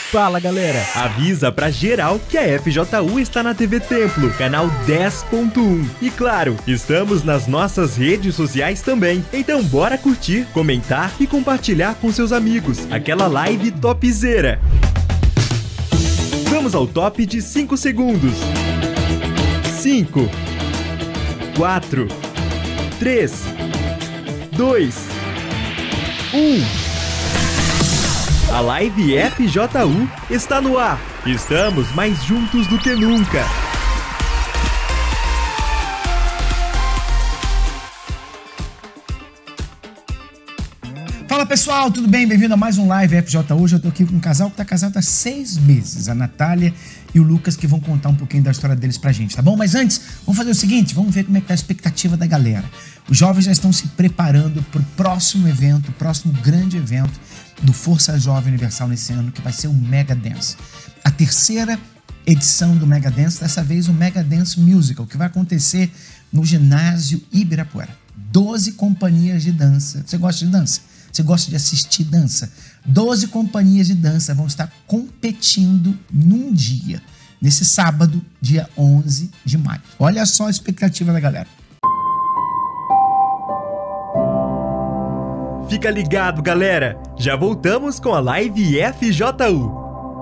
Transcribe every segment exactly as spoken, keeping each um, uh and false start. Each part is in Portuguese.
Fala galera, avisa pra geral que a F J U está na T V Templo, canal dez ponto um. E claro, estamos nas nossas redes sociais também. Então bora curtir, comentar e compartilhar com seus amigos aquela live topzera. Vamos ao top de cinco segundos. cinco, quatro, três, dois, um. A live F J U está no ar. Estamos mais juntos do que nunca. Fala pessoal, tudo bem? Bem-vindo a mais um live F J U. Hoje eu tô aqui com um casal que tá casado há seis meses, a Natália e o Lucas, que vão contar um pouquinho da história deles pra gente, tá bom? Mas antes, vamos fazer o seguinte, vamos ver como é que tá a expectativa da galera. Os jovens já estão se preparando pro próximo evento, o próximo grande evento do Força Jovem Universal nesse ano, que vai ser o Mega Dance. A terceira edição do Mega Dance, dessa vez o Mega Dance Musical, que vai acontecer no ginásio Ibirapuera. doze companhias de dança. Você gosta de dança? Você gosta de assistir dança? doze companhias de dança vão estar competindo num dia, nesse sábado, dia onze de maio. Olha só a expectativa da galera. Fica ligado, galera! Já voltamos com a live F J U.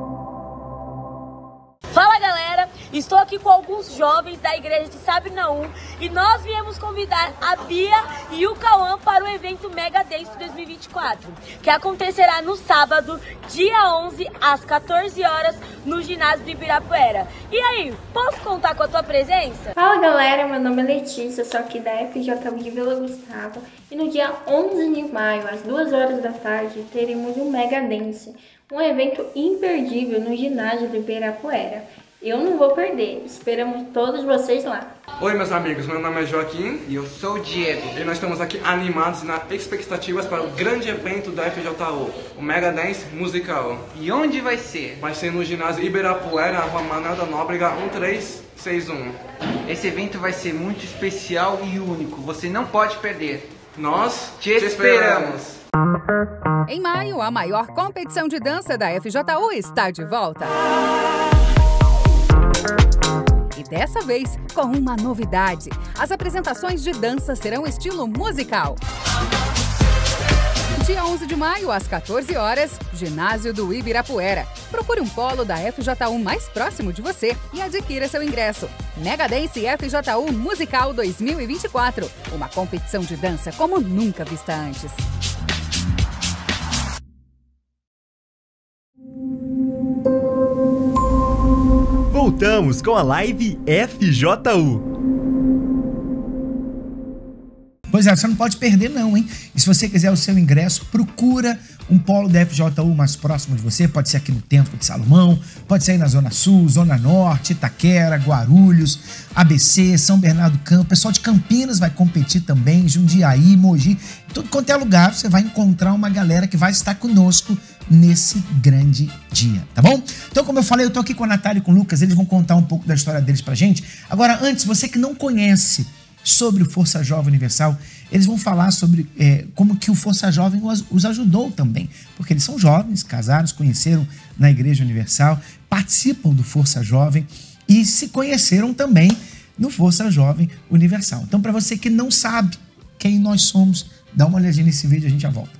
Fala, galera! Estou aqui com alguns jovens da igreja de Sabrinaú e nós viemos convidar a Bia e o Cauã para o evento Mega Dance dois mil e vinte e quatro, que acontecerá no sábado, dia onze, às quatorze horas, no ginásio do Ibirapuera. E aí, posso contar com a tua presença? Fala galera, meu nome é Letícia, sou aqui da F J U de Vila Gustavo e no dia onze de maio, às duas horas da tarde, teremos um Mega Dance, um evento imperdível no ginásio do Ibirapuera. Eu não vou perder, esperamos todos vocês lá. Oi meus amigos, meu nome é Joaquim e eu sou o Diego. E nós estamos aqui animados e na expectativas para o grande evento da F J U, o Mega Dance Musical. E onde vai ser? Vai ser no ginásio Ibirapuera, Rua Manuel da Nóbrega um três seis um. Esse evento vai ser muito especial e único, você não pode perder. Nós te, te esperamos. esperamos! Em maio, a maior competição de dança da F J U está de volta. E dessa vez, com uma novidade. As apresentações de dança serão estilo musical. Dia onze de maio, às quatorze horas, ginásio do Ibirapuera. Procure um polo da F J U mais próximo de você e adquira seu ingresso. Mega Dance F J U Musical dois mil e vinte e quatro. Uma competição de dança como nunca vista antes. Voltamos com a live F J U. Pois é, você não pode perder não, hein? E se você quiser o seu ingresso, procura um polo da F J U mais próximo de você. Pode ser aqui no Templo de Salomão, pode ser aí na Zona Sul, Zona Norte, Itaquera, Guarulhos, A B C, São Bernardo do Campo. O pessoal de Campinas vai competir também, Jundiaí, Mogi. Tudo quanto é lugar, você vai encontrar uma galera que vai estar conosco nesse grande dia, tá bom? Então, como eu falei, eu tô aqui com a Natália e com o Lucas, eles vão contar um pouco da história deles pra gente. Agora, antes, você que não conhece sobre o Força Jovem Universal, eles vão falar sobre é, como que o Força Jovem os, os ajudou também, porque eles são jovens, casaram, se conheceram na Igreja Universal, participam do Força Jovem e se conheceram também no Força Jovem Universal. Então, para você que não sabe quem nós somos, dá uma olhadinha nesse vídeo e a gente já volta.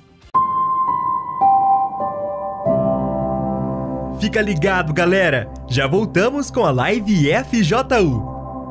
Fica ligado, galera! Já voltamos com a live F J U.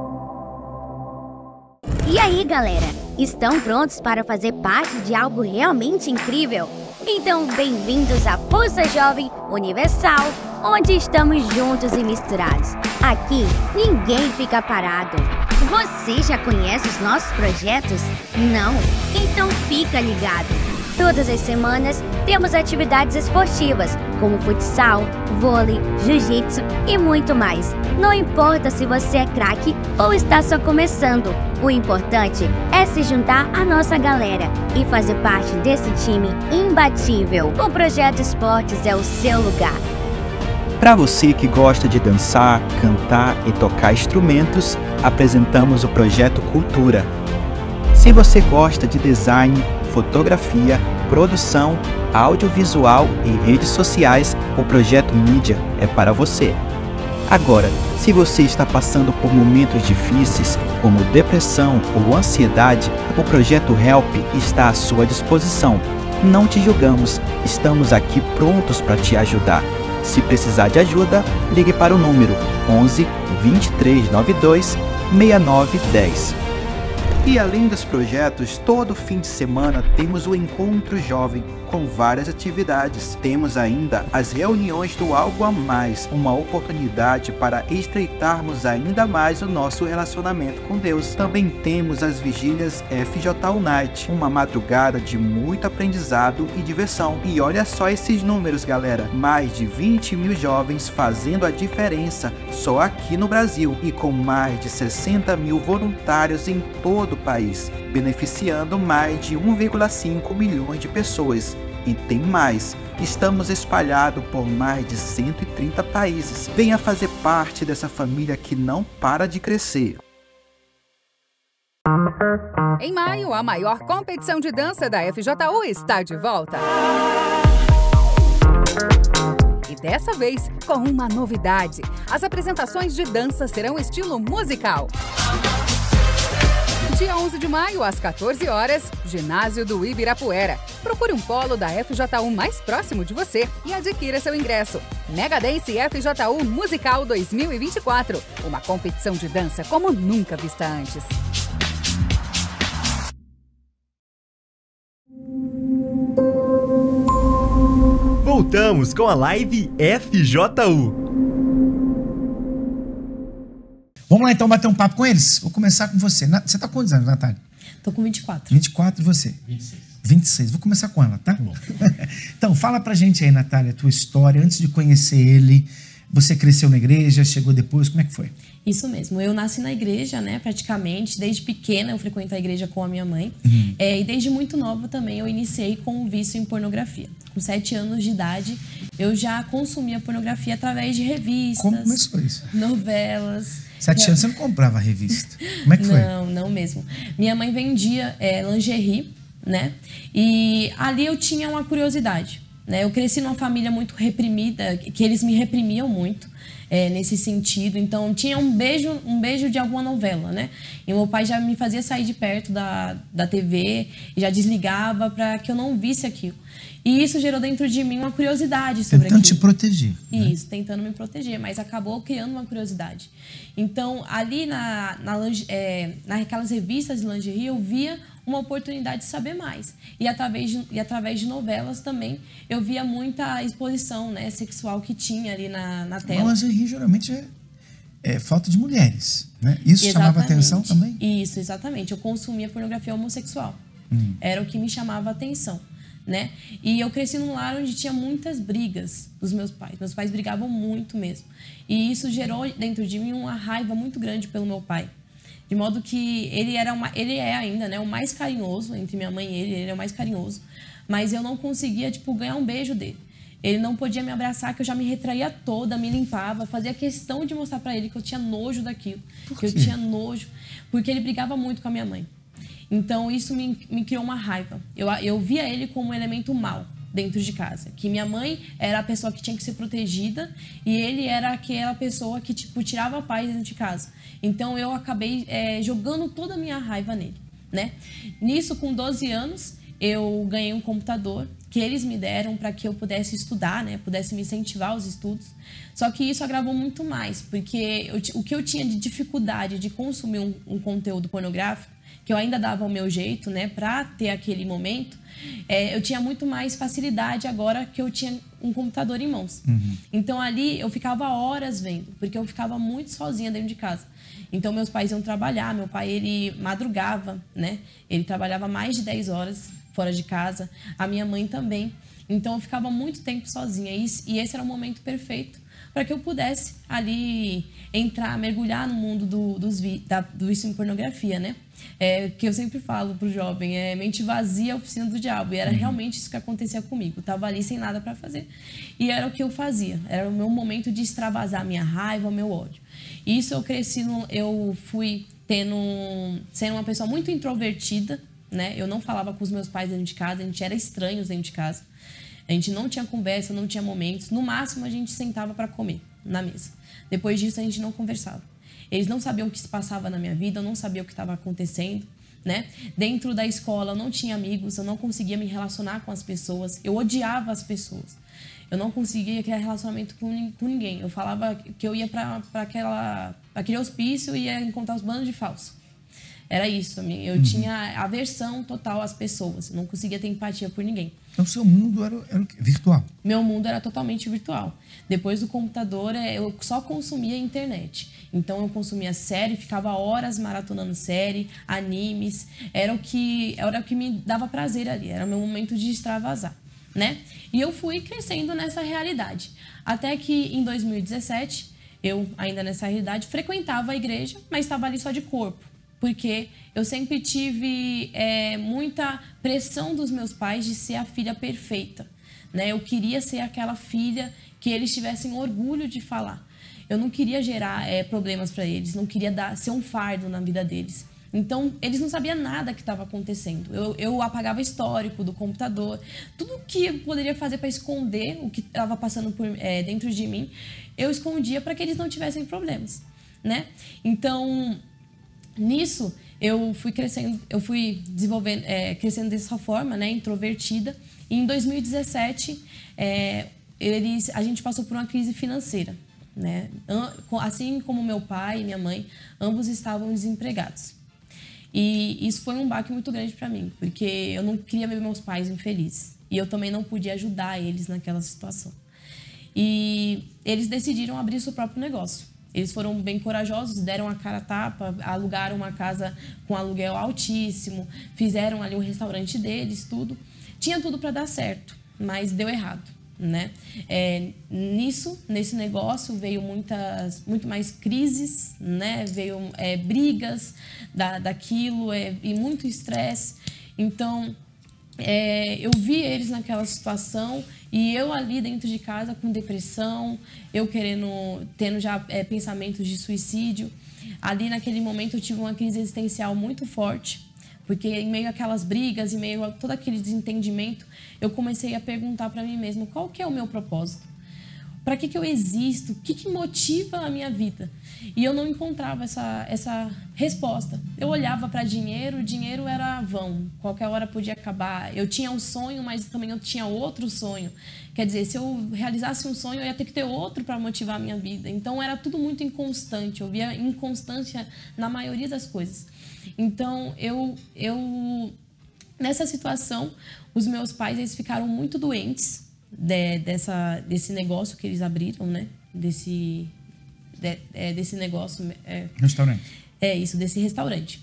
E aí, galera? Estão prontos para fazer parte de algo realmente incrível? Então, bem-vindos à Força Jovem Universal, onde estamos juntos e misturados. Aqui, ninguém fica parado. Você já conhece os nossos projetos? Não? Então fica ligado. Todas as semanas temos atividades esportivas, como futsal, vôlei, jiu-jitsu e muito mais. Não importa se você é craque ou está só começando, o importante é se juntar à nossa galera e fazer parte desse time imbatível. O Projeto Esportes é o seu lugar. Para você que gosta de dançar, cantar e tocar instrumentos, apresentamos o Projeto Cultura. Se você gosta de design, fotografia, produção, audiovisual e redes sociais, o Projeto Mídia é para você. Agora, se você está passando por momentos difíceis, como depressão ou ansiedade, o Projeto Help está à sua disposição. Não te julgamos, estamos aqui prontos para te ajudar. Se precisar de ajuda, ligue para o número onze, vinte e três noventa e dois, sessenta e nove dez. E além dos projetos, todo fim de semana temos o Encontro Jovem, com várias atividades. Temos ainda as reuniões do Algo a Mais, uma oportunidade para estreitarmos ainda mais o nosso relacionamento com Deus. Também temos as vigílias F J U Night, uma madrugada de muito aprendizado e diversão. E olha só esses números, galera, mais de vinte mil jovens fazendo a diferença só aqui no Brasil e com mais de sessenta mil voluntários em todo o país, beneficiando mais de um vírgula cinco milhões de pessoas. E tem mais, estamos espalhados por mais de cento e trinta países. Venha fazer parte dessa família que não para de crescer. Em maio, a maior competição de dança da F J U está de volta. E dessa vez, com uma novidade. As apresentações de dança serão estilo musical. Dia onze de maio, às quatorze horas, ginásio do Ibirapuera. Procure um polo da F J U mais próximo de você e adquira seu ingresso. Mega Dance F J U Musical dois mil e vinte e quatro. Uma competição de dança como nunca vista antes. Voltamos com a live F J U. Vamos lá então bater um papo com eles? Vou começar com você. Você tá com quantos anos, Natália? Tô com vinte e quatro. vinte e quatro e você? vinte e seis. vinte e seis. Vou começar com ela, tá? Bom. Então, fala pra gente aí, Natália, a tua história. Antes de conhecer ele, você cresceu na igreja, chegou depois, como é que foi? Isso mesmo. Eu nasci na igreja, né, praticamente. Desde pequena eu frequento a igreja com a minha mãe. Uhum. É, e desde muito nova também eu iniciei com o vício em pornografia. Com sete anos de idade, eu já consumia pornografia através de revistas. Como começou isso? Novelas. Sete anos você não comprava revista. Como é que foi? Não, não mesmo. Minha mãe vendia é, lingerie, né? E ali eu tinha uma curiosidade, né? Eu cresci numa família muito reprimida, que eles me reprimiam muito é, nesse sentido. Então tinha um beijo, um beijo de alguma novela, né? E meu pai já me fazia sair de perto da, da T V e já desligava para que eu não visse aquilo. E isso gerou dentro de mim uma curiosidade sobre tentando aquilo. te proteger. Isso, né? Tentando me proteger, mas acabou criando uma curiosidade. Então, ali na, na, é, naquelas revistas de lingerie, eu via uma oportunidade de saber mais. E através de, e através de novelas também, eu via muita exposição, né, sexual que tinha ali na, na tela. A lingerie geralmente é, é falta de mulheres, né? Isso exatamente. Chamava atenção também? Isso, exatamente. Eu consumia pornografia homossexual. Hum. Era o que me chamava atenção. Né? E eu cresci num lar onde tinha muitas brigas dos meus pais. Meus pais brigavam muito mesmo. E isso gerou dentro de mim uma raiva muito grande pelo meu pai. De modo que ele, era uma, ele é ainda, né, o mais carinhoso, entre minha mãe e ele, ele é o mais carinhoso. Mas eu não conseguia, tipo, ganhar um beijo dele. Ele não podia me abraçar, que eu já me retraía toda, me limpava, fazia questão de mostrar pra ele que eu tinha nojo daquilo. Por que quê? eu tinha nojo, porque ele brigava muito com a minha mãe. Então, isso me, me criou uma raiva. Eu, eu via ele como um elemento mau dentro de casa. Que minha mãe era a pessoa que tinha que ser protegida e ele era aquela pessoa que, tipo, tirava a paz dentro de casa. Então, eu acabei é, jogando toda a minha raiva nele, né? Nisso, com doze anos, eu ganhei um computador que eles me deram para que eu pudesse estudar, né? Pudesse me incentivar aos estudos. Só que isso agravou muito mais, porque eu, o que eu tinha de dificuldade de consumir um, um conteúdo pornográfico, que eu ainda dava o meu jeito, né, para ter aquele momento, é, eu tinha muito mais facilidade agora que eu tinha um computador em mãos. Uhum. Então ali eu ficava horas vendo, porque eu ficava muito sozinha dentro de casa. Então meus pais iam trabalhar, meu pai ele madrugava, né? Ele trabalhava mais de dez horas fora de casa, a minha mãe também. Então eu ficava muito tempo sozinha e, e esse era o momento perfeito para que eu pudesse ali entrar, mergulhar no mundo do, dos vi, da, do vício em pornografia, né? É, que eu sempre falo pro jovem, é mente vazia, a oficina do diabo. E era realmente isso que acontecia comigo. Eu tava ali sem nada para fazer. E era o que eu fazia. Era o meu momento de extravasar minha raiva, meu ódio. Isso eu cresci, no, eu fui tendo, sendo uma pessoa muito introvertida, né? Eu não falava com os meus pais dentro de casa, a gente era estranhos dentro de casa. A gente não tinha conversa, não tinha momentos. No máximo, a gente sentava para comer na mesa. Depois disso, a gente não conversava. Eles não sabiam o que se passava na minha vida, eu não sabia o que estava acontecendo, né? Dentro da escola, eu não tinha amigos, eu não conseguia me relacionar com as pessoas. Eu odiava as pessoas. Eu não conseguia criar relacionamento com, com ninguém. Eu falava que eu ia para aquele hospício e ia encontrar os bandos de falso. Era isso. Eu uhum. tinha aversão total às pessoas. Eu não conseguia ter empatia por ninguém. Então, seu mundo era, era virtual? Meu mundo era totalmente virtual. Depois do computador, eu só consumia internet. Então, eu consumia série, ficava horas maratonando série, animes. Era o que, era o que me dava prazer ali. Era o meu momento de extravasar, né? E eu fui crescendo nessa realidade. Até que, em dois mil e dezessete, eu, ainda nessa realidade, frequentava a igreja, mas estava ali só de corpo. Porque eu sempre tive é, muita pressão dos meus pais de ser a filha perfeita, né? Eu queria ser aquela filha que eles tivessem orgulho de falar. Eu não queria gerar é, problemas para eles, não queria dar, ser um fardo na vida deles. Então, eles não sabiam nada que estava acontecendo. Eu, eu apagava histórico do computador. Tudo que eu poderia fazer para esconder o que estava passando por, é, dentro de mim, eu escondia para que eles não tivessem problemas, né? Então... Nisso, eu fui crescendo, eu fui desenvolvendo, é, crescendo dessa forma, né, introvertida. E em dois mil e dezessete, é, eles, a gente passou por uma crise financeira, né? Assim como meu pai e minha mãe, ambos estavam desempregados. E isso foi um baque muito grande para mim, porque eu não queria ver meus pais infelizes. E eu também não podia ajudar eles naquela situação. E eles decidiram abrir seu próprio negócio. Eles foram bem corajosos, deram a cara a tapa, alugaram uma casa com aluguel altíssimo, fizeram ali um restaurante deles, tudo. Tinha tudo para dar certo, mas deu errado, né? É, nisso, nesse negócio, veio muitas, muito mais crises, né? Veio é, brigas da, daquilo é, e muito estresse. Então, é, eu vi eles naquela situação e eu ali dentro de casa com depressão, eu querendo, tendo já é, pensamentos de suicídio. Ali naquele momento eu tive uma crise existencial muito forte, porque em meio àquelas brigas, em meio a todo aquele desentendimento, eu comecei a perguntar para mim mesma qual que é o meu propósito. Para que que eu existo? O que que motiva a minha vida? E eu não encontrava essa, essa resposta. Eu olhava para dinheiro, o dinheiro era vão, qualquer hora podia acabar. Eu tinha um sonho, mas também eu tinha outro sonho. Quer dizer, se eu realizasse um sonho, eu ia ter que ter outro para motivar a minha vida. Então, era tudo muito inconstante. Eu via inconstância na maioria das coisas. Então, eu, eu nessa situação, os meus pais eles ficaram muito doentes de, dessa, desse negócio que eles abriram, né? Desse... De, é, desse negócio... É, restaurante. É isso, desse restaurante.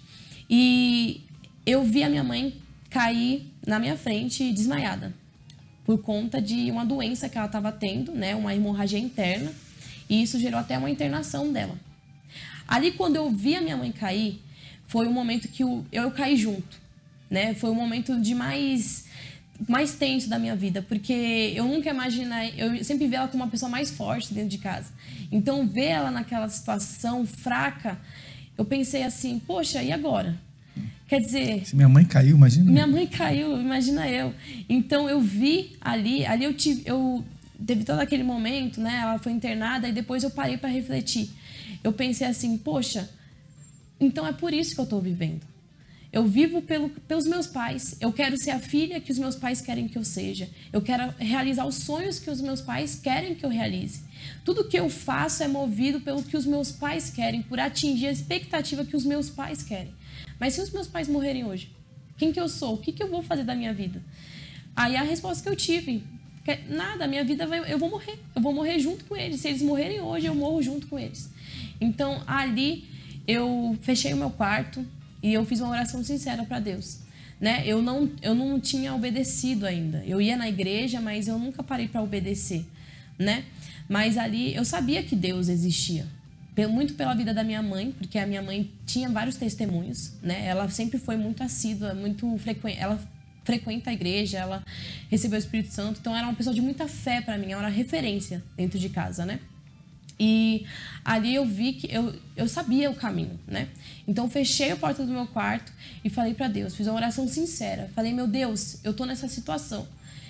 E eu vi a minha mãe cair na minha frente desmaiada por conta de uma doença que ela estava tendo, né, uma hemorragia interna, e isso gerou até uma internação dela. Ali, quando eu vi a minha mãe cair, foi um momento que eu, eu caí junto, né? Foi um momento de mais... mais tenso da minha vida, porque eu nunca imaginei, eu sempre vi ela como uma pessoa mais forte dentro de casa. Então, ver ela naquela situação fraca, eu pensei assim, poxa, e agora? Quer dizer... Se minha mãe caiu, imagina. Minha mãe caiu, imagina eu. Então, eu vi ali, ali eu tive, eu teve todo aquele momento, né? Ela foi internada e depois eu parei para refletir. Eu pensei assim, poxa, então é por isso que eu estou vivendo. Eu vivo pelo, pelos meus pais. Eu quero ser a filha que os meus pais querem que eu seja. Eu quero realizar os sonhos que os meus pais querem que eu realize. Tudo que eu faço é movido pelo que os meus pais querem, por atingir a expectativa que os meus pais querem. Mas se os meus pais morrerem hoje, quem que eu sou? O que que eu vou fazer da minha vida? Aí a resposta que eu tive, que nada, a minha vida vai, eu vou morrer. Eu vou morrer junto com eles. Se eles morrerem hoje, eu morro junto com eles. Então, ali, eu fechei o meu quarto, e eu fiz uma oração sincera para Deus, né? Eu não, eu não tinha obedecido ainda. Eu ia na igreja, mas eu nunca parei para obedecer, né? Mas ali eu sabia que Deus existia. Muito pela vida da minha mãe, porque a minha mãe tinha vários testemunhos, né? Ela sempre foi muito assídua, muito frequente. Ela frequenta a igreja, ela recebeu o Espírito Santo. Então, era uma pessoa de muita fé para mim. Ela era referência dentro de casa, né? E ali eu vi que eu, eu sabia o caminho, né? Então fechei a porta do meu quarto e falei para Deus, fiz uma oração sincera. Falei, meu Deus, eu tô nessa situação.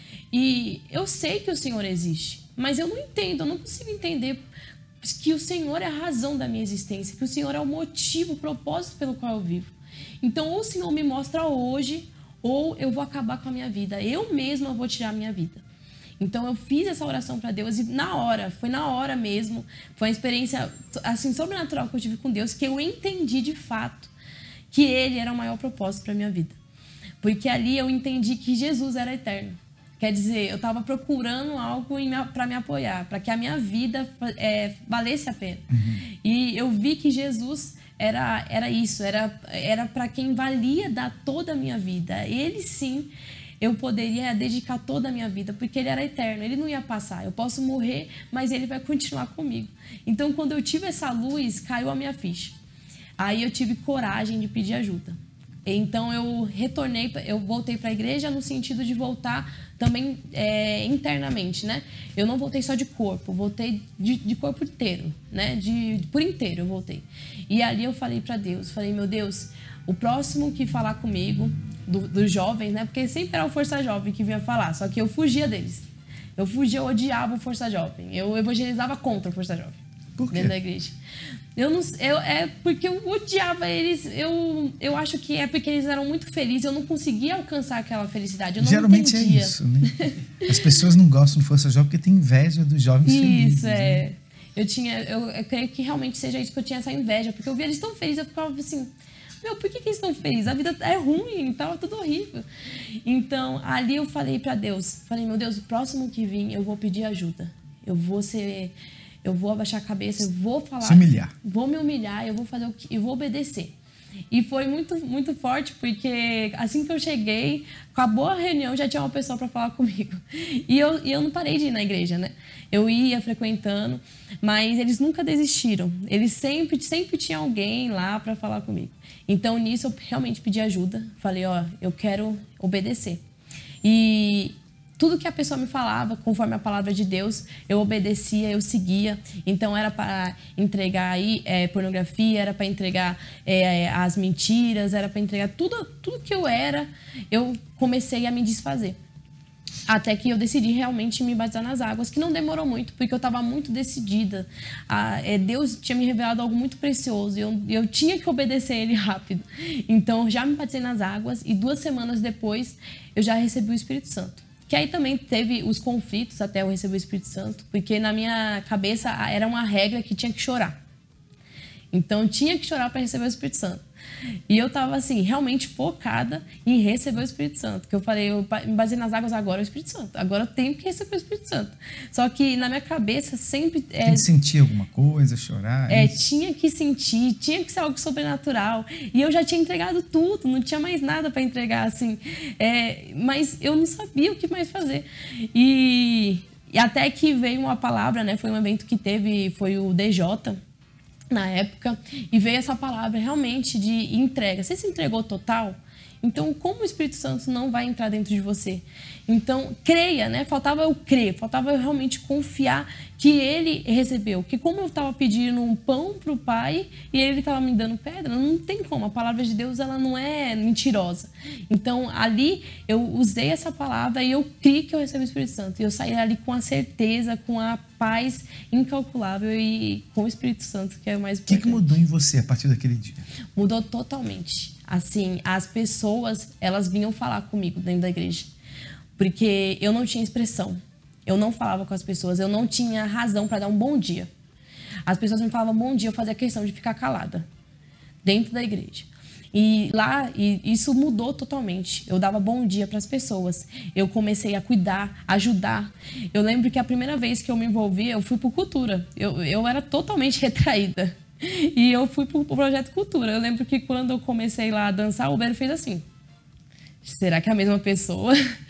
E eu sei que o Senhor existe, mas eu não entendo, eu não consigo entender que o Senhor é a razão da minha existência, que o Senhor é o motivo, o propósito pelo qual eu vivo. Então ou o Senhor me mostra hoje, ou eu vou acabar com a minha vida. Eu mesma vou tirar a minha vida. Então eu fiz essa oração para Deus e na hora, foi na hora mesmo, foi uma experiência assim sobrenatural que eu tive com Deus, que eu entendi de fato que Ele era o maior propósito para minha vida. Porque ali eu entendi que Jesus era eterno. Quer dizer, eu estava procurando algo para me apoiar, para que a minha vida é, valesse a pena. Uhum. E eu vi que Jesus era, era isso, era, era para quem valia dar toda a minha vida. Ele sim, eu poderia dedicar toda a minha vida, porque Ele era eterno, Ele não ia passar. Eu posso morrer, mas Ele vai continuar comigo. Então, quando eu tive essa luz, caiu a minha ficha. Aí eu tive coragem de pedir ajuda. Então, eu retornei, eu voltei para a igreja no sentido de voltar também é, internamente, né? Eu não voltei só de corpo, voltei de, de corpo inteiro, né? De, de, por inteiro eu voltei. E ali eu falei para Deus, falei, meu Deus, o próximo que falar comigo, do, dos jovens, né? Porque sempre era o Força Jovem que vinha falar, só que eu fugia deles. Eu fugia, eu odiava o Força Jovem. Eu evangelizava contra o Força Jovem. Por quê? Dentro da igreja. Eu não, eu, é porque eu odiava eles. Eu, eu acho que é porque eles eram muito felizes. Eu não conseguia alcançar aquela felicidade. Eu não Geralmente entendia. É isso, né? As pessoas não gostam do Força Jovem porque tem inveja dos jovens isso, felizes. Isso, é. Né? Eu, tinha, eu, eu creio que realmente seja isso, que eu tinha essa inveja. Porque eu via eles tão felizes, eu ficava assim... Meu, por que, que eles estão felizes? A vida é ruim, tá tudo horrível. Então, ali eu falei pra Deus. Falei, meu Deus, o próximo que vir, eu vou pedir ajuda. Eu vou ser... Eu vou abaixar a cabeça, eu vou falar... Se humilhar. Vou me humilhar, eu vou fazer o que... Eu vou obedecer. E foi muito, muito forte, porque assim que eu cheguei, acabou a reunião, já tinha uma pessoa para falar comigo. E eu, e eu não parei de ir na igreja, né? Eu ia frequentando, mas eles nunca desistiram. Eles sempre, sempre tinha alguém lá para falar comigo. Então, nisso, eu realmente pedi ajuda. Falei, ó, eu quero obedecer. E... tudo que a pessoa me falava, conforme a palavra de Deus, eu obedecia, eu seguia. Então, era para entregar aí, é, pornografia, era para entregar é, as mentiras, era para entregar tudo, tudo que eu era, eu comecei a me desfazer. Até que eu decidi realmente me batizar nas águas, que não demorou muito, porque eu estava muito decidida. A, é, Deus tinha me revelado algo muito precioso e eu, eu tinha que obedecer Ele rápido. Então, já me batizei nas águas e duas semanas depois, eu já recebi o Espírito Santo. Que aí também teve os conflitos até eu receber o Espírito Santo, porque na minha cabeça era uma regra que tinha que chorar. Então, tinha que chorar para receber o Espírito Santo. E eu estava, assim, realmente focada em receber o Espírito Santo. Que eu falei, eu me baseei nas águas, agora é o Espírito Santo. Agora eu tenho que receber o Espírito Santo. Só que na minha cabeça sempre... Tem é, que sentir alguma coisa, chorar. É, tinha que sentir, tinha que ser algo sobrenatural. E eu já tinha entregado tudo, não tinha mais nada para entregar, assim. É, mas eu não sabia o que mais fazer. E, e até que veio uma palavra, né? Foi um evento que teve, foi o D J... na época, e veio essa palavra realmente de entrega. Você se entregou total? Então, como o Espírito Santo não vai entrar dentro de você? Então, creia, né? Faltava eu crer, faltava eu realmente confiar que Ele recebeu. Que como eu estava pedindo um pão para o Pai e Ele estava me dando pedra, não tem como. A palavra de Deus, ela não é mentirosa. Então, ali, eu usei essa palavra e eu criei que eu recebi o Espírito Santo. E eu saí ali com a certeza, com a paz incalculável e com o Espírito Santo, que é o mais importante. O que, que mudou em você a partir daquele dia? Mudou totalmente. Assim, as pessoas, elas vinham falar comigo dentro da igreja. Porque eu não tinha expressão. Eu não falava com as pessoas. Eu não tinha razão para dar um bom dia. As pessoas me falavam bom dia, eu fazia questão de ficar calada. Dentro da igreja. E lá, e isso mudou totalmente. Eu dava bom dia para as pessoas. Eu comecei a cuidar, ajudar. Eu lembro que a primeira vez que eu me envolvi, eu fui por cultura. Eu, eu era totalmente retraída. E eu fui pro Projeto Cultura. Eu lembro que quando eu comecei lá a dançar, o Uber fez assim. Será que é a mesma pessoa?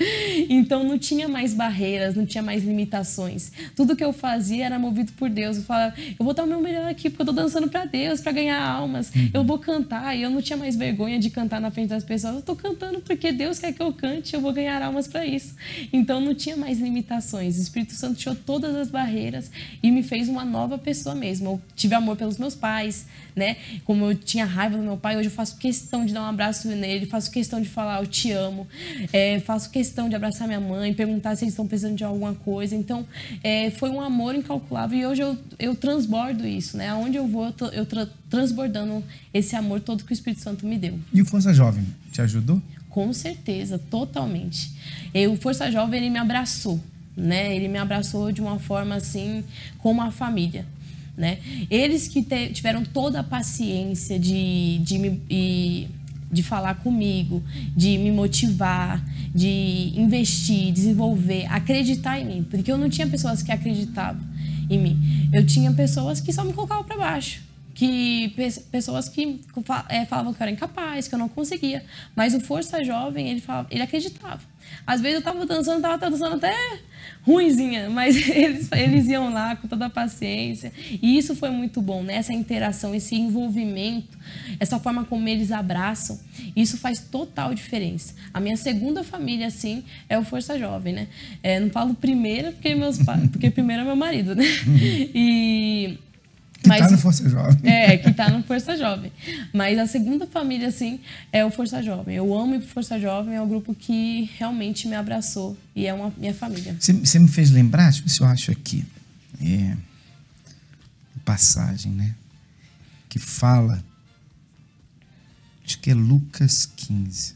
Então não tinha mais barreiras, não tinha mais limitações. Tudo que eu fazia era movido por Deus. Eu falava, eu vou dar o meu melhor aqui, porque eu tô dançando pra Deus, pra ganhar almas. Uhum. Eu vou cantar, e eu não tinha mais vergonha de cantar na frente das pessoas. Eu tô cantando porque Deus quer que eu cante, eu vou ganhar almas pra isso. Então não tinha mais limitações. O Espírito Santo tirou todas as barreiras e me fez uma nova pessoa mesmo. Eu tive amor pelos meus pais, né? Como eu tinha raiva do meu pai, hoje eu faço questão de dar um abraço nele, faço questão de falar eu te amo, é, faço questão de abraçar minha mãe, perguntar se eles estão precisando de alguma coisa. Então, é, foi um amor incalculável e hoje eu, eu transbordo isso, né? Aonde eu vou, eu tô eu tra transbordando esse amor todo que o Espírito Santo me deu. E o Força Jovem te ajudou? Com certeza, totalmente. E o Força Jovem, ele me abraçou, né? Ele me abraçou de uma forma assim, como a família. Né? Eles que te, tiveram toda a paciência de, de, me, e, de falar comigo, de me motivar, de investir, desenvolver, acreditar em mim. Porque eu não tinha pessoas que acreditavam em mim. Eu tinha pessoas que só me colocavam para baixo. Que, pessoas que é, falavam que eu era incapaz, que eu não conseguia. Mas o Força Jovem, ele, falava, ele acreditava. Às vezes eu estava dançando, estava dançando até ruinzinha, mas eles, eles iam lá com toda a paciência. E isso foi muito bom, né? Essa interação, esse envolvimento, essa forma como eles abraçam, isso faz total diferença. A minha segunda família, assim, é o Força Jovem, né? É, não falo primeira, porque, meus pais, porque primeiro é meu marido, né? E... Que Mas, tá no Força Jovem. É, que tá no Força Jovem. Mas a segunda família, assim, é o Força Jovem. Eu amo ir pro Força Jovem, é um grupo que realmente me abraçou e é uma minha família. Você, você me fez lembrar, deixa eu ver se eu acho aqui, é, passagem, né? Que fala, acho que é Lucas quinze,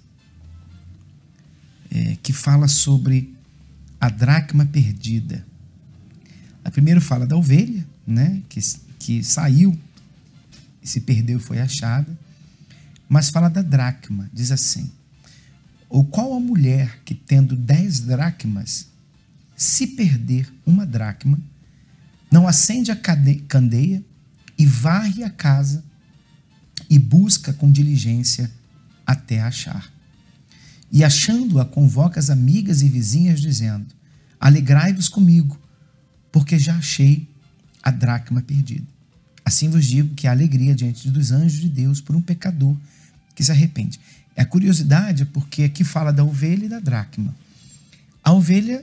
é, que fala sobre a dracma perdida. A primeira fala da ovelha, né? Que que saiu e se perdeu, foi achada, mas fala da dracma, diz assim, ou qual a mulher que tendo dez dracmas, se perder uma dracma, não acende a candeia e varre a casa e busca com diligência até achar. E achando-a, convoca as amigas e vizinhas, dizendo, alegrai-vos comigo, porque já achei a dracma perdida. Assim vos digo que há alegria diante dos anjos de Deus por um pecador que se arrepende. A curiosidade é porque aqui fala da ovelha e da dracma. A ovelha,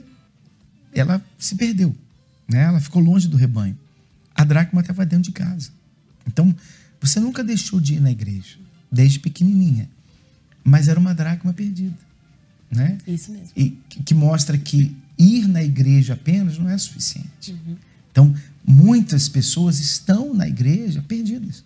ela se perdeu, né? Ela ficou longe do rebanho. A dracma estava dentro de casa. Então, você nunca deixou de ir na igreja, desde pequenininha, mas era uma dracma perdida, né? Isso mesmo. E que mostra que ir na igreja apenas não é suficiente. Uhum. Então, muitas pessoas estão na igreja perdidas.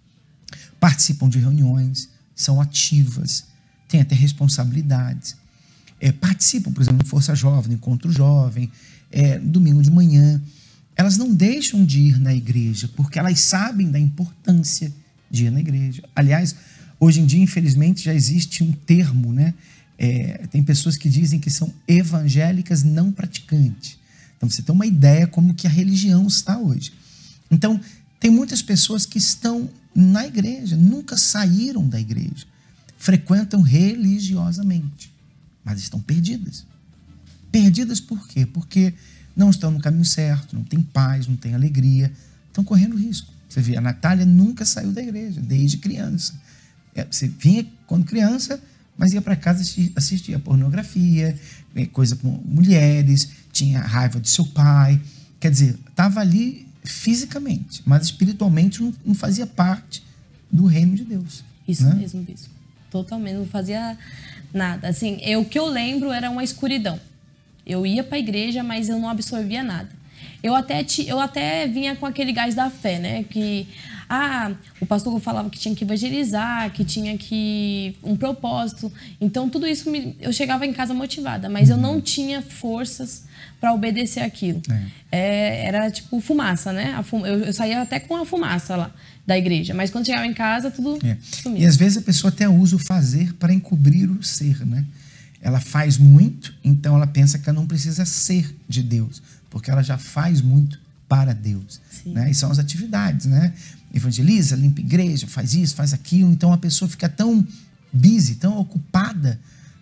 Participam de reuniões, são ativas, têm até responsabilidades. É, participam, por exemplo, no Força Jovem, no Encontro Jovem, é, no domingo de manhã. Elas não deixam de ir na igreja, porque elas sabem da importância de ir na igreja. Aliás, hoje em dia, infelizmente, já existe um termo, né? É, tem pessoas que dizem que são evangélicas não praticantes. Então, você tem uma ideia como que a religião está hoje. Então, tem muitas pessoas que estão na igreja, nunca saíram da igreja, frequentam religiosamente, mas estão perdidas. Perdidas por quê? Porque não estão no caminho certo, não tem paz, não tem alegria, estão correndo risco. Você vê, a Natália nunca saiu da igreja, desde criança. Você vinha quando criança, mas ia para casa assistir, assistia pornografia, coisa com mulheres, tinha raiva do seu pai. Quer dizer, estava ali fisicamente, mas espiritualmente não, não fazia parte do reino de Deus. Isso, né? mesmo, bispo. Totalmente, não fazia nada. Assim, eu, o que eu lembro era uma escuridão. Eu ia para a igreja, mas eu não absorvia nada. Eu até, eu até vinha com aquele gás da fé, né? Que, ah, o pastor falava que tinha que evangelizar, que tinha que... um propósito. Então, tudo isso, me, eu chegava em casa motivada, mas uhum. eu não tinha forças para obedecer aquilo. É. É, era tipo fumaça, né? A fuma, eu, eu saía até com a fumaça lá da igreja, mas quando chegava em casa, tudo é. sumia. E às vezes a pessoa até usa o fazer para encobrir o ser, né? Ela faz muito, então ela pensa que ela não precisa ser de Deus, porque ela já faz muito para Deus. Né? E são as atividades, né? Evangeliza, limpa a igreja, faz isso, faz aquilo. Então a pessoa fica tão busy, tão ocupada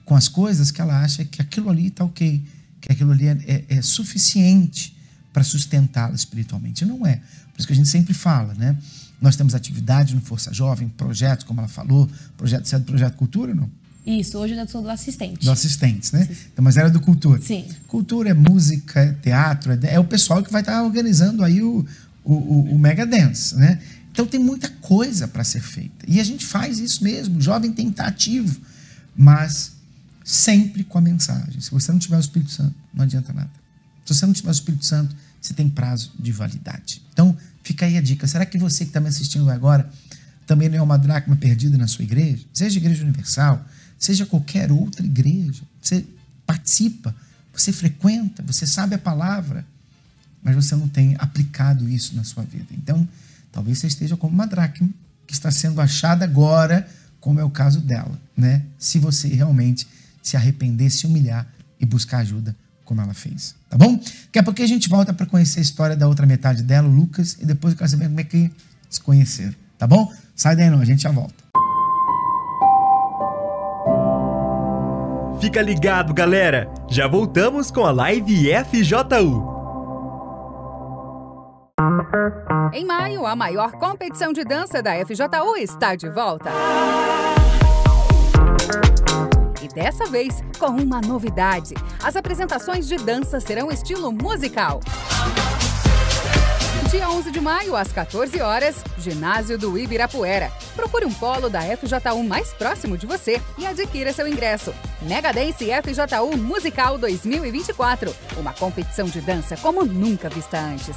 com as coisas que ela acha que aquilo ali está ok, que aquilo ali é, é, é suficiente para sustentá-la espiritualmente. Não é. Por isso que a gente sempre fala, né? Nós temos atividade no Força Jovem, projetos, como ela falou, projeto, você é do Projeto Cultura, não? Isso, hoje eu sou do assistente. Do assistente, né? Então, mas era do Cultura. Sim. Cultura é música, é teatro, é, é o pessoal que vai estar organizando aí o, o, o, o Mega Dance, né? Então tem muita coisa para ser feita. E a gente faz isso mesmo, o jovem tem que estar ativo, mas sempre com a mensagem. Se você não tiver o Espírito Santo, não adianta nada. Se você não tiver o Espírito Santo, você tem prazo de validade. Então, fica aí a dica. Será que você que está me assistindo agora também não é uma dracma perdida na sua igreja? Seja Igreja Universal, seja qualquer outra igreja. Você participa, você frequenta, você sabe a palavra, mas você não tem aplicado isso na sua vida. Então, talvez você esteja como uma dracma que está sendo achada agora, como é o caso dela, né? Se você realmente se arrepender, se humilhar e buscar ajuda, como ela fez, tá bom? Daqui a pouco a gente volta para conhecer a história da outra metade dela, o Lucas, e depois eu quero saber como é que se conheceram, tá bom? Sai daí não, a gente já volta. Fica ligado, galera! Já voltamos com a Live F J U. Em maio, a maior competição de dança da F J U está de volta. E dessa vez, com uma novidade. As apresentações de dança serão estilo musical. Dia onze de maio, às quatorze horas, ginásio do Ibirapuera. Procure um polo da F J U mais próximo de você e adquira seu ingresso. Mega Dance F J U Musical dois mil e vinte e quatro. Uma competição de dança como nunca vista antes.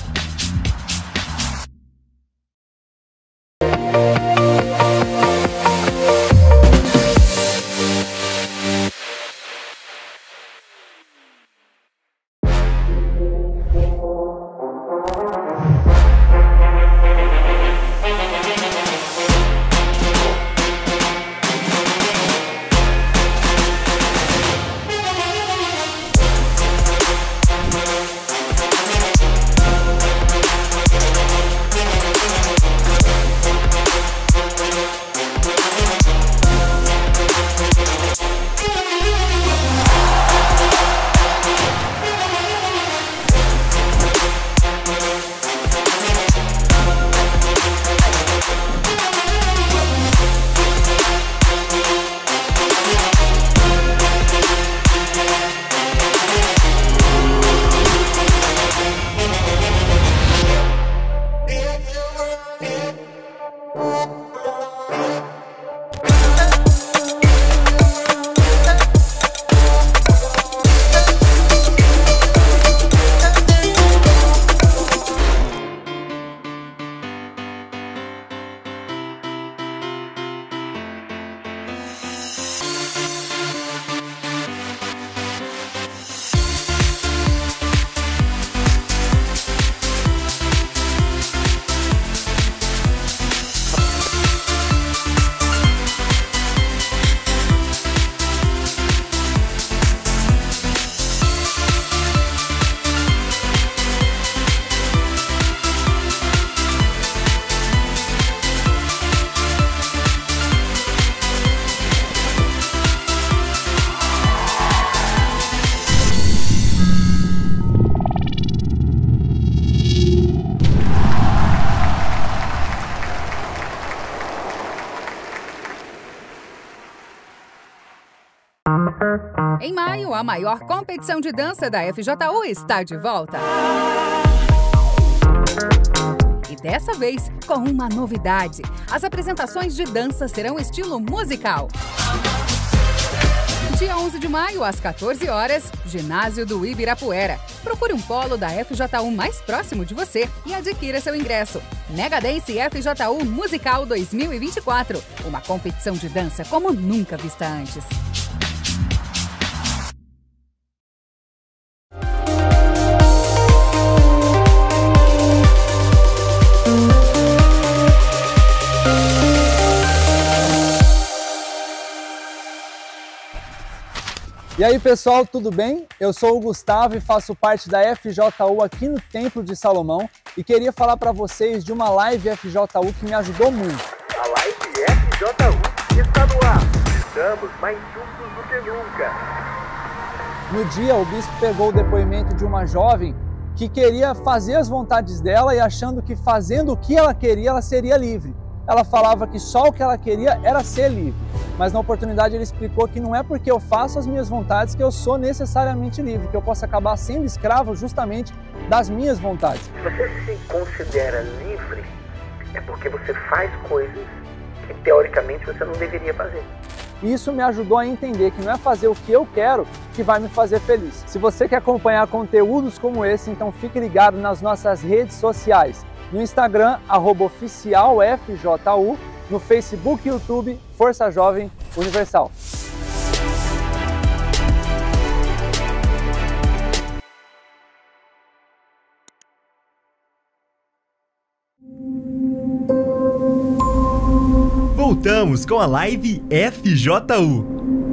Em maio, a maior competição de dança da F J U está de volta. E dessa vez, com uma novidade. As apresentações de dança serão estilo musical. Dia onze de maio, às quatorze horas, ginásio do Ibirapuera. Procure um polo da F J U mais próximo de você e adquira seu ingresso. Mega Dance F J U Musical dois mil e vinte e quatro. Uma competição de dança como nunca vista antes. E aí pessoal, tudo bem? Eu sou o Gustavo e faço parte da F J U aqui no Templo de Salomão e queria falar para vocês de uma live F J U que me ajudou muito. A live F J U está no ar. Estamos mais juntos do que nunca. No dia, o bispo pegou o depoimento de uma jovem que queria fazer as vontades dela e achando que fazendo o que ela queria, ela seria livre. Ela falava que só o que ela queria era ser livre. Mas na oportunidade ele explicou que não é porque eu faço as minhas vontades que eu sou necessariamente livre, que eu posso acabar sendo escravo justamente das minhas vontades. Se você se considera livre, é porque você faz coisas que teoricamente você não deveria fazer. E isso me ajudou a entender que não é fazer o que eu quero que vai me fazer feliz. Se você quer acompanhar conteúdos como esse, então fique ligado nas nossas redes sociais. No Instagram, arroba oficial F J U, no Facebook e YouTube, Força Jovem Universal. Voltamos com a live F J U.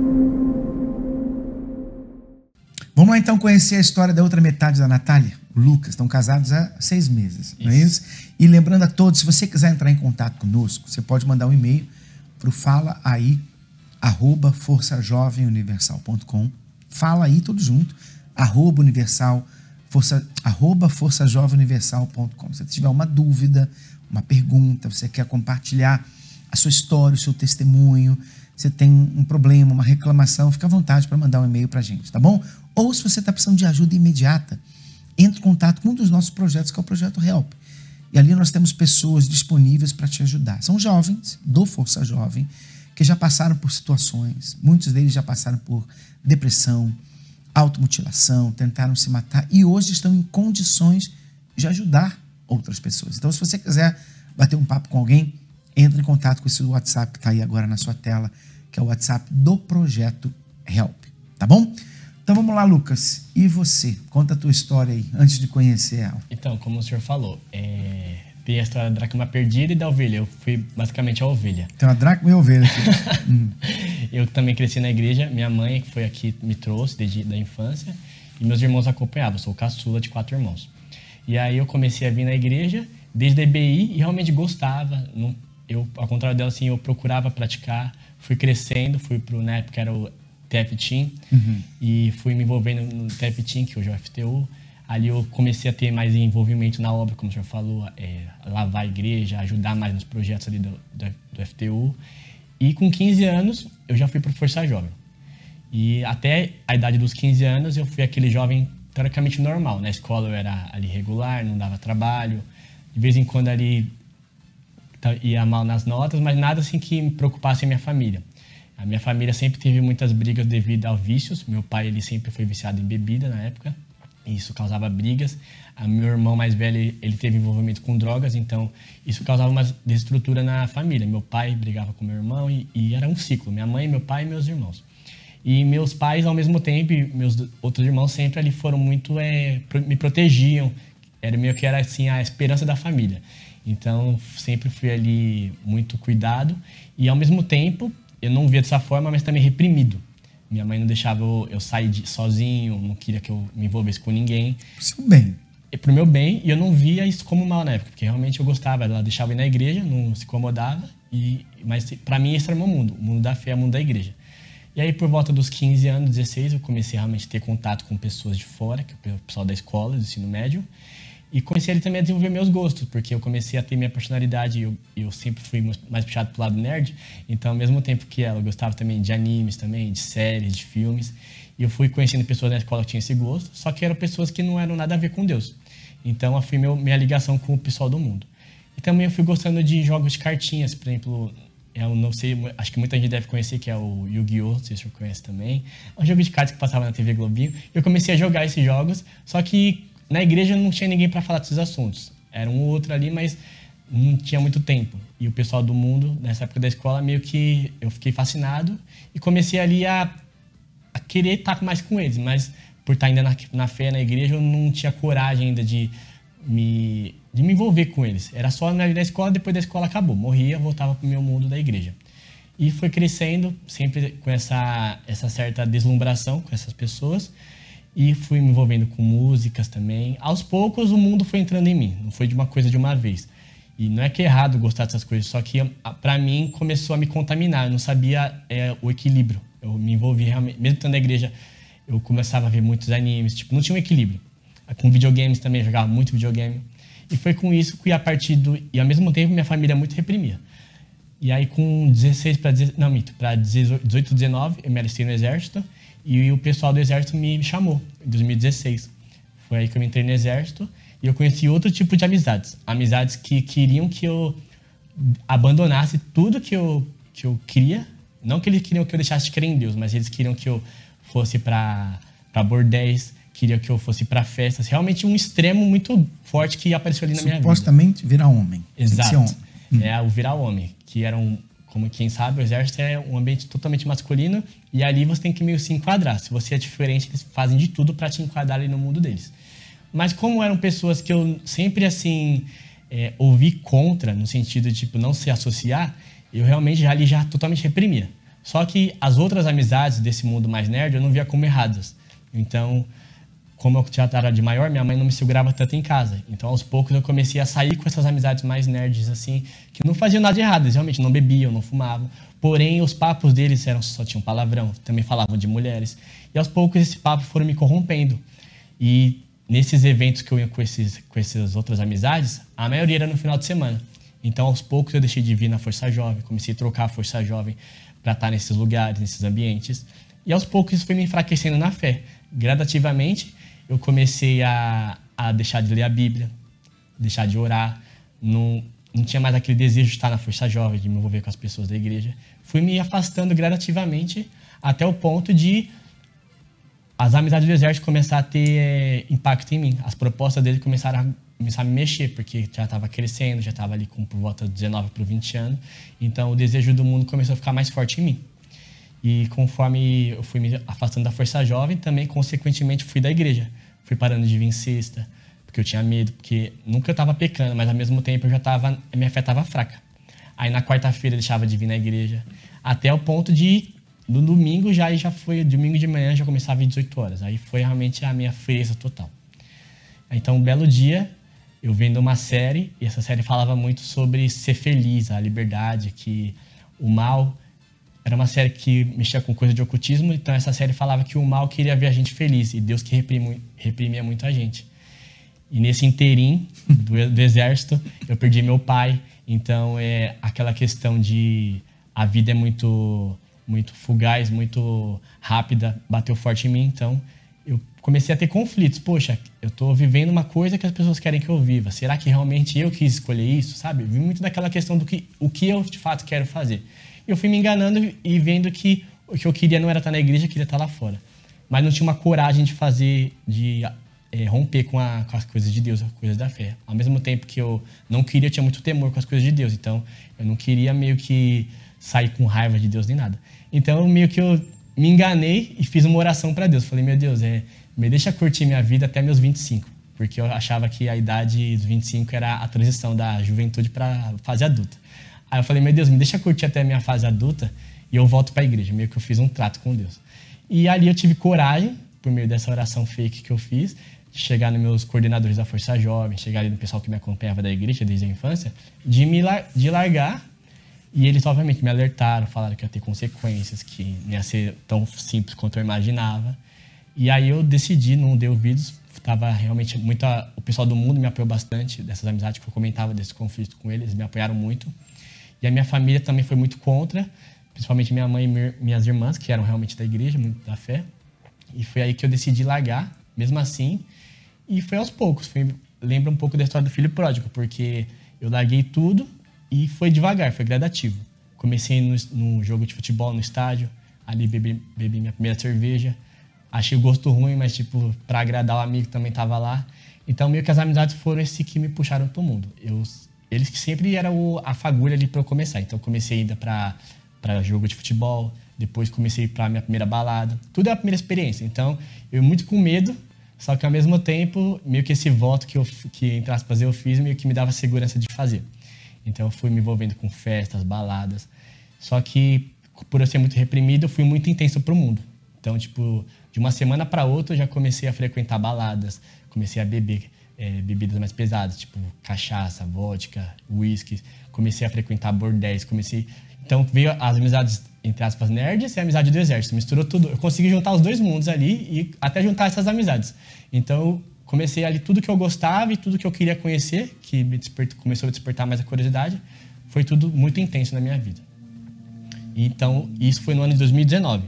Vamos lá então conhecer a história da outra metade da Natália, o Lucas. Estão casados há seis meses, não é isso? E lembrando a todos, se você quiser entrar em contato conosco, você pode mandar um e-mail para o fala aí, arroba força jovem universal ponto com. Fala aí, tudo junto, arroba universal, força, arroba força jovem universal ponto com. Se você tiver uma dúvida, uma pergunta, você quer compartilhar a sua história, o seu testemunho, você tem um problema, uma reclamação, fica à vontade para mandar um e-mail para a gente, tá bom? Ou se você está precisando de ajuda imediata, entre em contato com um dos nossos projetos, que é o Projeto Help. E ali nós temos pessoas disponíveis para te ajudar. São jovens, do Força Jovem, que já passaram por situações, muitos deles já passaram por depressão, automutilação, tentaram se matar e hoje estão em condições de ajudar outras pessoas. Então, se você quiser bater um papo com alguém, entre em contato com esse WhatsApp que está aí agora na sua tela, que é o WhatsApp do Projeto Help, tá bom? Então vamos lá, Lucas. E você? Conta a tua história aí, antes de conhecer ela. Então, como o senhor falou, é... tem a história da dracma perdida e da ovelha. Eu fui basicamente a ovelha. Tem uma dracma e uma ovelha aqui. hum. Eu também cresci na igreja. Minha mãe, que foi aqui, me trouxe desde a infância. E meus irmãos acompanhavam. Eu sou caçula de quatro irmãos. E aí eu comecei a vir na igreja desde a I B I e realmente gostava. Não... Eu, ao contrário dela, assim, eu procurava praticar. Fui crescendo, fui pro, na época era o T F Team, uhum. e fui me envolvendo no T F Team, que hoje é o F T U. Ali eu comecei a ter mais envolvimento na obra, como o senhor falou, é, lavar a igreja, ajudar mais nos projetos ali do, do, do F T U. E com quinze anos, eu já fui pro Força Jovem. E até a idade dos quinze anos, eu fui aquele jovem teoricamente normal. Na escola eu era ali regular, não dava trabalho. De vez em quando ali ia mal nas notas, mas nada assim que me preocupasse a minha família. A minha família sempre teve muitas brigas devido a vícios. Meu pai, ele sempre foi viciado em bebida na época, e isso causava brigas. A meu irmão mais velho, ele teve envolvimento com drogas, então isso causava uma desestrutura na família. Meu pai brigava com meu irmão e, e era um ciclo. Minha mãe, meu pai e meus irmãos. E meus pais, ao mesmo tempo, e meus outros irmãos sempre ali foram muito, é, me protegiam. Era meio que era assim a esperança da família. Então, sempre fui ali muito cuidado e, ao mesmo tempo, eu não via dessa forma, mas também reprimido. Minha mãe não deixava eu, eu sair de, sozinho, não queria que eu me envolvesse com ninguém. Pro seu bem. E pro meu bem, e eu não via isso como mal na época, porque realmente eu gostava. Ela deixava eu ir na igreja, não se incomodava, e, mas para mim esse era o meu mundo. O mundo da fé é o mundo da igreja. E aí, por volta dos quinze anos, dezesseis, eu comecei realmente a ter contato com pessoas de fora, que é o pessoal da escola, do ensino médio. E comecei ali também a desenvolver meus gostos, porque eu comecei a ter minha personalidade, eu, eu sempre fui mais puxado pro lado nerd, então ao mesmo tempo que ela, eu gostava também de animes também, de séries, de filmes, e eu fui conhecendo pessoas na escola que tinham esse gosto, só que eram pessoas que não eram nada a ver com Deus. Então eu fui meu, minha ligação com o pessoal do mundo. E também eu fui gostando de jogos de cartinhas, por exemplo, eu não sei, acho que muita gente deve conhecer, que é o Yu-Gi-Oh!, não sei se você conhece também, é um jogo de cartas que passava na T V Globinho, eu comecei a jogar esses jogos, só que na igreja não tinha ninguém para falar desses assuntos. Era um ou outro ali, mas não tinha muito tempo. E o pessoal do mundo, nessa época da escola, meio que eu fiquei fascinado e comecei ali a, a querer estar mais com eles. Mas por estar ainda na, na fé, na igreja, eu não tinha coragem ainda de me, de me envolver com eles. Era só na escola, depois da escola acabou. Morria, voltava para o meu mundo da igreja. E foi crescendo, sempre com essa, essa certa deslumbração com essas pessoas. E fui me envolvendo com músicas também. Aos poucos, o mundo foi entrando em mim. Não foi de uma coisa de uma vez. E não é que é errado gostar dessas coisas, só que pra mim começou a me contaminar. Eu não sabia é, o equilíbrio. Eu me envolvi realmente, mesmo estando na igreja, eu começava a ver muitos animes, tipo, não tinha um equilíbrio. Com videogames também, eu jogava muito videogame. E foi com isso que a partir do... E ao mesmo tempo minha família muito reprimia. E aí com dezesseis para... Não, mito, para dezoito, dezenove, eu me alistei no exército e o pessoal do exército me chamou, em dois mil e dezesseis. Foi aí que eu entrei no exército e eu conheci outro tipo de amizades. Amizades que queriam que eu abandonasse tudo que eu, que eu queria. Não que eles queriam que eu deixasse de crer em Deus, mas eles queriam que eu fosse para bordéis, queriam que eu fosse para festas. Realmente um extremo muito forte que apareceu ali na minha vida. Supostamente virar homem. Exato. Tem que ser homem. Hum. É o virar homem, que era um... Como quem sabe, o exército é um ambiente totalmente masculino e ali você tem que meio se enquadrar. Se você é diferente, eles fazem de tudo para te enquadrar ali no mundo deles. Mas como eram pessoas que eu sempre, assim, é, ouvi contra, no sentido de, tipo, não se associar, eu realmente já ali já totalmente reprimia. Só que as outras amizades desse mundo mais nerd eu não via como erradas. Então, como eu já era de maior, minha mãe não me segurava tanto em casa. Então, aos poucos, eu comecei a sair com essas amizades mais nerds, assim, que não faziam nada de errado. Eles realmente não bebiam, não fumavam. Porém, os papos deles eram, só tinham palavrão, também falavam de mulheres. E, aos poucos, esse papo foram me corrompendo. E nesses eventos que eu ia com, esses, com essas outras amizades, a maioria era no final de semana. Então, aos poucos, eu deixei de vir na Força Jovem, comecei a trocar a Força Jovem para estar nesses lugares, nesses ambientes. E, aos poucos, isso foi me enfraquecendo na fé. Gradativamente, eu comecei a, a deixar de ler a Bíblia, deixar de orar, não, não tinha mais aquele desejo de estar na Força Jovem, de me envolver com as pessoas da igreja. Fui me afastando gradativamente até o ponto de as amizades do exército começar a ter é, impacto em mim. As propostas dele começaram a, começar a me mexer, porque já estava crescendo, já estava ali com por volta de dezenove para vinte anos. Então o desejo do mundo começou a ficar mais forte em mim. E conforme eu fui me afastando da Força Jovem, também, consequentemente, fui da igreja. Fui parando de vir em sexta, porque eu tinha medo, porque nunca eu estava pecando, mas ao mesmo tempo eu já tava, a minha fé estava fraca. Aí na quarta-feira eu deixava de vir na igreja, até o ponto de, no domingo, já, já foi, domingo de manhã já começava às dezoito horas. Aí foi realmente a minha frieza total. Então, um belo dia, eu vendo uma série, e essa série falava muito sobre ser feliz, a liberdade, que o mal... Era uma série que mexia com coisa de ocultismo, então essa série falava que o mal queria ver a gente feliz e Deus que reprime, reprimia muito a gente. E nesse inteirinho do, do exército, eu perdi meu pai, então é aquela questão de a vida é muito, muito fugaz, muito rápida, bateu forte em mim, então eu comecei a ter conflitos. Poxa, eu tô vivendo uma coisa que as pessoas querem que eu viva, será que realmente eu quis escolher isso, sabe? Eu vi muito daquela questão do que, o que eu de fato quero fazer. Eu fui me enganando e vendo que o que eu queria não era estar na igreja, eu queria estar lá fora. Mas não tinha uma coragem de fazer, de é, romper com, a, com as coisas de Deus, as coisas da fé. Ao mesmo tempo que eu não queria, eu tinha muito temor com as coisas de Deus. Então, eu não queria meio que sair com raiva de Deus nem nada. Então, meio que eu me enganei e fiz uma oração para Deus. Falei, meu Deus, é, me deixa curtir minha vida até meus vinte e cinco. Porque eu achava que a idade dos vinte e cinco era a transição da juventude para a fase adulta. Aí eu falei, meu Deus, me deixa curtir até a minha fase adulta e eu volto para a igreja. Meio que eu fiz um trato com Deus. E ali eu tive coragem, por meio dessa oração fake que eu fiz, de chegar nos meus coordenadores da Força Jovem, chegar ali no pessoal que me acompanhava da igreja desde a infância, de me lar- de largar. E eles, obviamente, me alertaram, falaram que ia ter consequências, que não ia ser tão simples quanto eu imaginava. E aí eu decidi, não dei ouvidos, tava realmente muito... A, o pessoal do mundo me apoiou bastante, dessas amizades que eu comentava, desse conflito com eles, me apoiaram muito. E a minha família também foi muito contra, principalmente minha mãe e minhas irmãs, que eram realmente da igreja, muito da fé. E foi aí que eu decidi largar, mesmo assim. E foi aos poucos. Foi, lembra um pouco da história do filho pródigo, porque eu larguei tudo e foi devagar, foi gradativo. Comecei no, no jogo de futebol, no estádio. Ali bebi, bebi minha primeira cerveja. Achei o gosto ruim, mas tipo, para agradar o amigo que também estava lá. Então, meio que as amizades foram esse que me puxaram pro mundo. Eu... Eles que sempre eram a fagulha ali para eu começar. Então, eu comecei ainda para jogo de futebol, depois comecei para minha primeira balada. Tudo é a primeira experiência. Então, eu muito com medo, só que ao mesmo tempo, meio que esse voto que, eu, que entre aspas, eu fiz, meio que me dava segurança de fazer. Então, eu fui me envolvendo com festas, baladas. Só que, por eu ser muito reprimido, eu fui muito intenso pro mundo. Então, tipo, de uma semana para outra, eu já comecei a frequentar baladas, comecei a beber é, bebidas mais pesadas, tipo cachaça, vodka, whisky. Comecei a frequentar bordéis, comecei... Então veio as amizades, entre aspas, nerds e a amizade do exército. Misturou tudo. Eu consegui juntar os dois mundos ali e até juntar essas amizades. Então comecei ali tudo que eu gostava e tudo que eu queria conhecer, que me despert... começou a despertar mais a curiosidade. Foi tudo muito intenso na minha vida. Então isso foi no ano de dois mil e dezenove.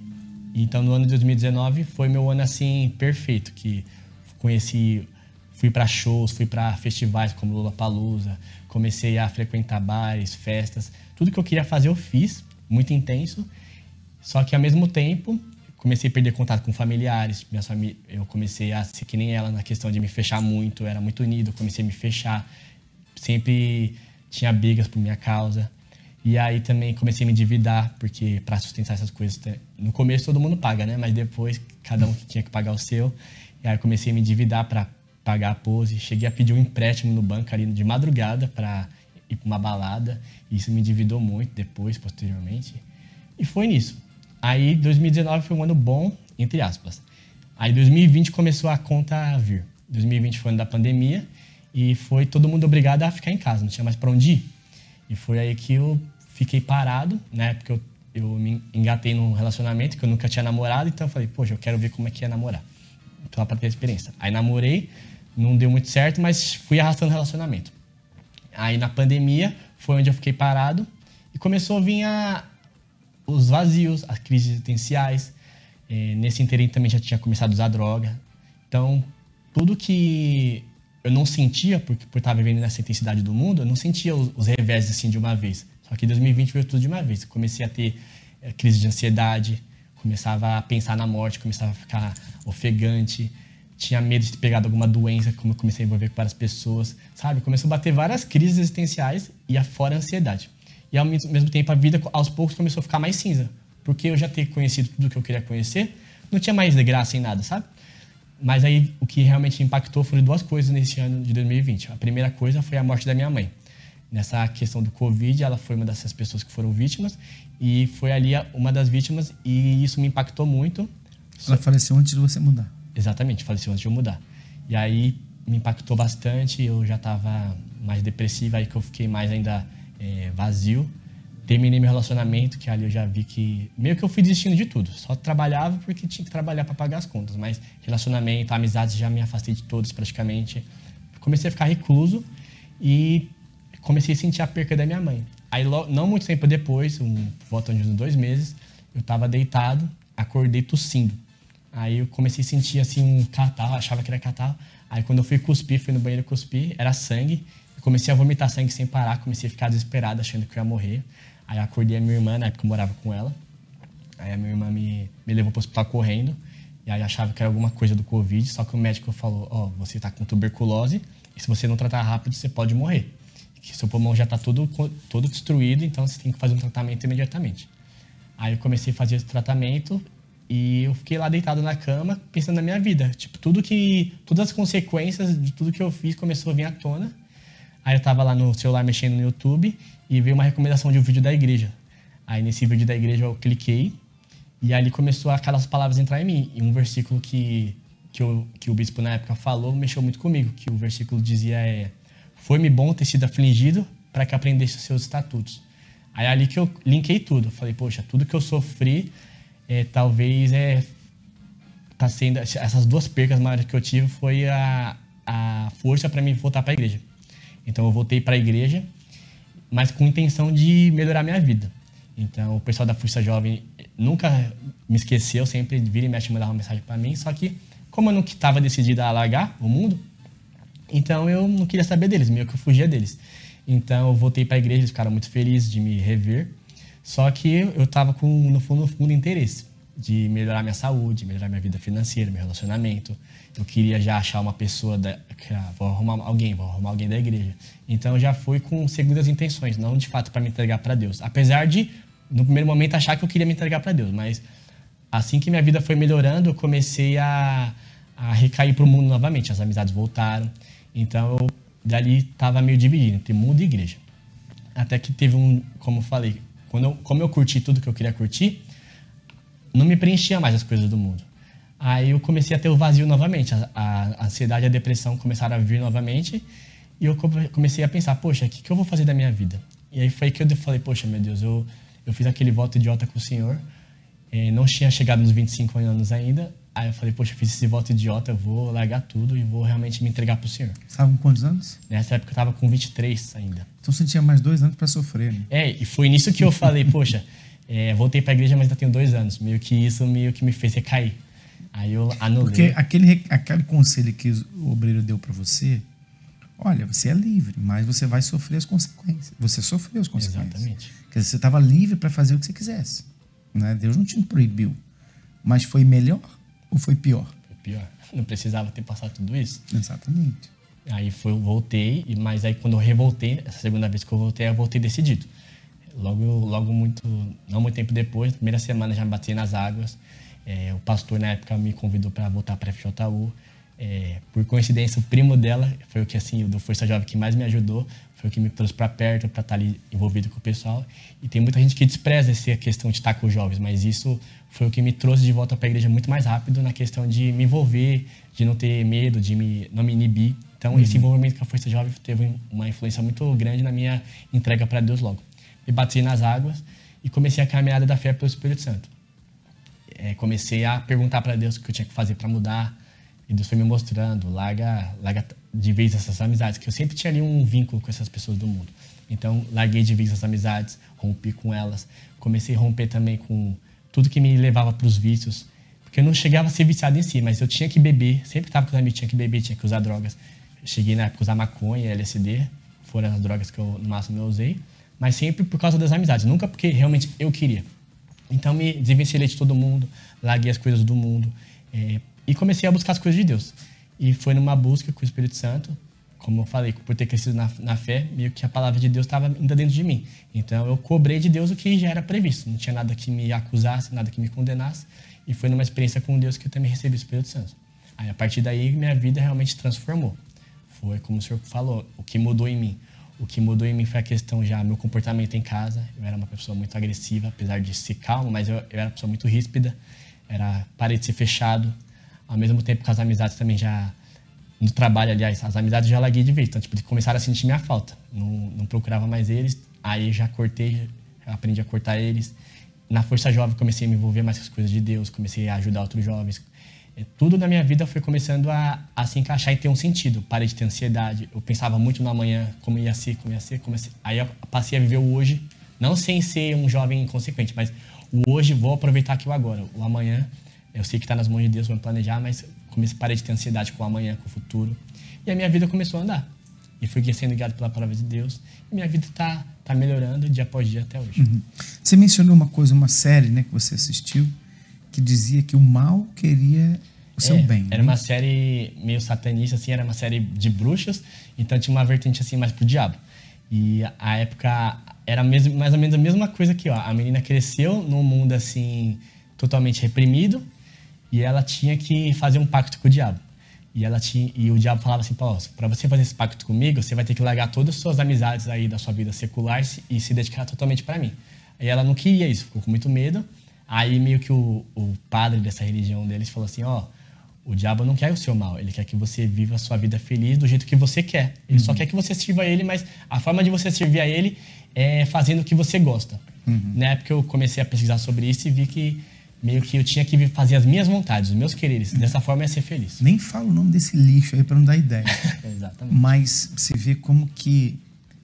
Então no ano de dois mil e dezenove foi meu ano assim perfeito, que conheci, fui para shows, fui para festivais como Lollapalooza, comecei a frequentar bares, festas, tudo que eu queria fazer eu fiz, muito intenso. Só que ao mesmo tempo comecei a perder contato com familiares, minha família, eu comecei a ser que nem ela na questão de me fechar muito, eu era muito unido, comecei a me fechar, sempre tinha brigas por minha causa. E aí também comecei a me endividar, porque para sustentar essas coisas, no começo todo mundo paga, né? Mas depois cada um tinha que pagar o seu. E aí eu comecei a me endividar para pagar a pose. Cheguei a pedir um empréstimo no banco ali de madrugada para ir para uma balada. Isso me endividou muito depois, posteriormente. E foi nisso. Aí dois mil e dezenove foi um ano bom, entre aspas. Aí dois mil e vinte começou a conta a vir. dois mil e vinte foi o ano da pandemia e foi todo mundo obrigado a ficar em casa, não tinha mais para onde ir. E foi aí que eu fiquei parado, né? Porque eu, eu me engatei num relacionamento que eu nunca tinha namorado, então eu falei, poxa, eu quero ver como é que é namorar. Só pra ter experiência. Aí namorei, não deu muito certo, mas fui arrastando o relacionamento. Aí na pandemia foi onde eu fiquei parado e começou a vir a, os vazios, as crises existenciais. É, nesse inteirinho também já tinha começado a usar droga. Então, tudo que eu não sentia, porque por estar vivendo nessa intensidade do mundo, eu não sentia os, os revés assim de uma vez. Só que em dois mil e vinte veio tudo de uma vez. Comecei a ter é, crise de ansiedade, começava a pensar na morte, começava a ficar ofegante, tinha medo de ter pegado alguma doença, como eu comecei a envolver com várias pessoas, sabe? Começou a bater várias crises existenciais e afora a ansiedade. E ao mesmo tempo a vida, aos poucos, começou a ficar mais cinza. Porque eu já ter conhecido tudo que eu queria conhecer, não tinha mais graça em nada, sabe? Mas aí o que realmente impactou foram duas coisas nesse ano de dois mil e vinte. A primeira coisa foi a morte da minha mãe. Nessa questão do Covid, ela foi uma dessas pessoas que foram vítimas e foi ali uma das vítimas e isso me impactou muito. Ela faleceu antes de você mudar. Exatamente, faleceu antes de eu mudar. E aí me impactou bastante, eu já estava mais depressivo, aí que eu fiquei mais ainda é, vazio. Terminei meu relacionamento, que ali eu já vi que meio que eu fui desistindo de tudo. Só trabalhava porque tinha que trabalhar para pagar as contas, mas relacionamento, amizades, já me afastei de todos praticamente. Comecei a ficar recluso e comecei a sentir a perca da minha mãe. Aí, não muito tempo depois, um, voltando de uns dois meses, eu estava deitado, acordei tossindo. Aí eu comecei a sentir assim um catarro, achava que era catarro. Aí quando eu fui cuspir, fui no banheiro cuspir, era sangue. Eu comecei a vomitar sangue sem parar, comecei a ficar desesperado, achando que eu ia morrer. Aí eu acordei a minha irmã, na época eu morava com ela. Aí a minha irmã me, me levou para o hospital correndo. E aí achava que era alguma coisa do Covid, só que o médico falou, ó, oh, você está com tuberculose e se você não tratar rápido, você pode morrer. Que seu pulmão já está todo, todo destruído, então você tem que fazer um tratamento imediatamente. Aí eu comecei a fazer esse tratamento e eu fiquei lá deitado na cama, pensando na minha vida. Tipo, tudo que, todas as consequências de tudo que eu fiz começou a vir à tona. Aí eu estava lá no celular mexendo no YouTube e veio uma recomendação de um vídeo da igreja. Aí nesse vídeo da igreja eu cliquei e ali começou aquelas palavras entrar em mim. E um versículo que, que, eu, que o bispo na época falou mexeu muito comigo, que o versículo dizia é... Foi-me bom ter sido afligido para que aprendesse os seus estatutos. Aí é ali que eu linkei tudo. Falei, poxa, tudo que eu sofri, é, talvez é, tá sendo, essas duas percas maiores que eu tive foi a, a força para mim voltar para a igreja. Então eu voltei para a igreja, mas com intenção de melhorar minha vida. Então o pessoal da Força Jovem nunca me esqueceu, sempre vira e mexe mandava uma mensagem para mim. Só que como eu não estava decidido a largar o mundo, então eu não queria saber deles, meio que eu fugia deles. Então eu voltei para a igreja, eles ficaram muito felizes de me rever. Só que eu estava com, no fundo, no fundo, interesse de melhorar minha saúde, melhorar minha vida financeira, meu relacionamento. Eu queria já achar uma pessoa, da, que, ah, vou arrumar alguém, vou arrumar alguém da igreja. Então eu já fui com segundas intenções, não de fato para me entregar para Deus. Apesar de, no primeiro momento, achar que eu queria me entregar para Deus. Mas assim que minha vida foi melhorando, eu comecei a, a recair para o mundo novamente. As amizades voltaram. Então, eu dali estava meio dividido entre mundo e igreja. Até que teve um, como eu falei, quando eu, como eu curti tudo que eu queria curtir, não me preenchia mais as coisas do mundo. Aí eu comecei a ter o vazio novamente, a, a ansiedade e a depressão começaram a vir novamente, e eu comecei a pensar, poxa, o que, que eu vou fazer da minha vida? E aí foi que eu falei, poxa, meu Deus, eu, eu fiz aquele voto idiota com o Senhor, eh, não tinha chegado nos vinte e cinco anos ainda, aí eu falei, poxa, eu fiz esse voto idiota, eu vou largar tudo e vou realmente me entregar pro Senhor. Você estava com quantos anos? Nessa época eu estava com vinte e três ainda. Então você tinha mais dois anos para sofrer, né? É, e foi nisso que eu falei, poxa, é, voltei para a igreja, mas ainda tenho dois anos, meio que isso meio que me fez recair. Aí eu anulei. Porque aquele, aquele conselho que o obreiro deu para você, olha, você é livre, mas você vai sofrer as consequências. Você sofreu as consequências. Exatamente. Quer dizer, você estava livre para fazer o que você quisesse. Né? Deus não te proibiu. Mas foi melhor ou foi pior? Foi pior. Não precisava ter passado tudo isso. Exatamente. Aí foi, eu voltei, mas aí quando eu revoltei, essa segunda vez que eu voltei, eu voltei decidido. Logo, logo muito, não muito tempo depois, na primeira semana já me bati nas águas. É, o pastor, na época, me convidou para voltar para a F J U. É, por coincidência, o primo dela foi o que, assim, do Força Jovem que mais me ajudou, foi o que me trouxe para perto, para estar ali envolvido com o pessoal. E tem muita gente que despreza essa questão de estar com os jovens, mas isso foi o que me trouxe de volta para a igreja muito mais rápido na questão de me envolver, de não ter medo, de me, não me inibir. Então, uhum. esse envolvimento com a Força Jovem teve uma influência muito grande na minha entrega para Deus logo. Me bati nas águas e comecei a caminhada da fé pelo Espírito Santo. É, comecei a perguntar para Deus o que eu tinha que fazer para mudar, e Deus foi me mostrando, larga, larga de vez essas amizades, que eu sempre tinha ali um vínculo com essas pessoas do mundo. Então, larguei de vez essas amizades, rompi com elas, comecei a romper também com tudo que me levava para os vícios, porque eu não chegava a ser viciado em si, mas eu tinha que beber, sempre estava com os amigos, tinha que beber, tinha que usar drogas. Cheguei na época a usar maconha, L S D, foram as drogas que eu, no máximo eu usei, mas sempre por causa das amizades, nunca porque realmente eu queria. Então me desvencilhei de todo mundo, larguei as coisas do mundo é, e comecei a buscar as coisas de Deus. E foi numa busca com o Espírito Santo, como eu falei, por ter crescido na, na fé, meio que a palavra de Deus estava ainda dentro de mim. Então eu cobrei de Deus o que já era previsto, não tinha nada que me acusasse, nada que me condenasse. E foi numa experiência com Deus que eu também recebi o Espírito Santo. Aí a partir daí minha vida realmente transformou. Foi como o senhor falou, o que mudou em mim. O que mudou em mim foi a questão já, meu comportamento em casa. Eu era uma pessoa muito agressiva, apesar de ser calmo, mas eu, eu era uma pessoa muito ríspida. Era, parei de ser fechado. Ao mesmo tempo que as amizades também já... No trabalho, aliás, as amizades já larguei de vez. Então, tipo, começaram a sentir minha falta. Não, não procurava mais eles. Aí já cortei, já aprendi a cortar eles. Na Força Jovem comecei a me envolver mais com as coisas de Deus. Comecei a ajudar outros jovens. Tudo na minha vida foi começando a, a se encaixar e ter um sentido. Parei de ter ansiedade. Eu pensava muito no amanhã, como ia ser, como ia ser. Como ia ser. Aí eu passei a viver o hoje, não sem ser um jovem inconsequente, mas o hoje, vou aproveitar aqui o agora. O amanhã, eu sei que está nas mãos de Deus, vou planejar, mas comecei, parei de ter ansiedade com o amanhã, com o futuro. E a minha vida começou a andar. E fui sendo guiado pela palavra de Deus. E minha vida está tá melhorando dia após dia até hoje. Uhum. Você mencionou uma coisa, uma série, né, que você assistiu, que dizia que o mal queria o seu é, bem. Era né? uma série meio satanista, assim, era uma série de bruxas, então tinha uma vertente assim mais pro diabo. E a época era mesmo, mais ou menos a mesma coisa que, ó, a menina cresceu num mundo assim totalmente reprimido e ela tinha que fazer um pacto com o diabo. E ela tinha, e o diabo falava assim, pô, para você fazer esse pacto comigo, você vai ter que largar todas as suas amizades aí da sua vida secular e se dedicar totalmente para mim. Aí ela não queria isso, ficou com muito medo. Aí meio que o, o padre dessa religião deles falou assim, ó, o diabo não quer o seu mal, ele quer que você viva a sua vida feliz do jeito que você quer. Ele uhum. só quer que você sirva a ele, mas a forma de você servir a ele é fazendo o que você gosta. Uhum. Na época eu comecei a pesquisar sobre isso e vi que meio que eu tinha que fazer as minhas vontades, os meus quereres. Uhum. Dessa forma eu ia ser feliz. Nem fala o nome desse lixo aí para não dar ideia. Exatamente. Mas você vê como que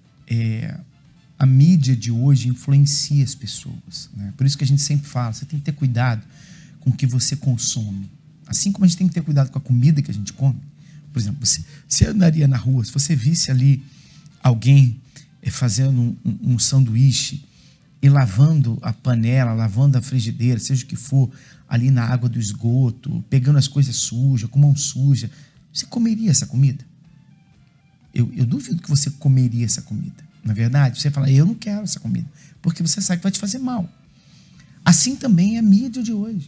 é, a mídia de hoje influencia as pessoas. Né? Por isso que a gente sempre fala, você tem que ter cuidado com o que você consome. Assim como a gente tem que ter cuidado com a comida que a gente come. Por exemplo, você, você andaria na rua, se você visse ali alguém é, fazendo um, um, um sanduíche e lavando a panela, lavando a frigideira, seja o que for, ali na água do esgoto, pegando as coisas sujas, com mão suja, você comeria essa comida? Eu, eu duvido que você comeria essa comida. Na verdade, você fala, eu não quero essa comida, porque você sabe que vai te fazer mal. Assim também é a mídia de hoje.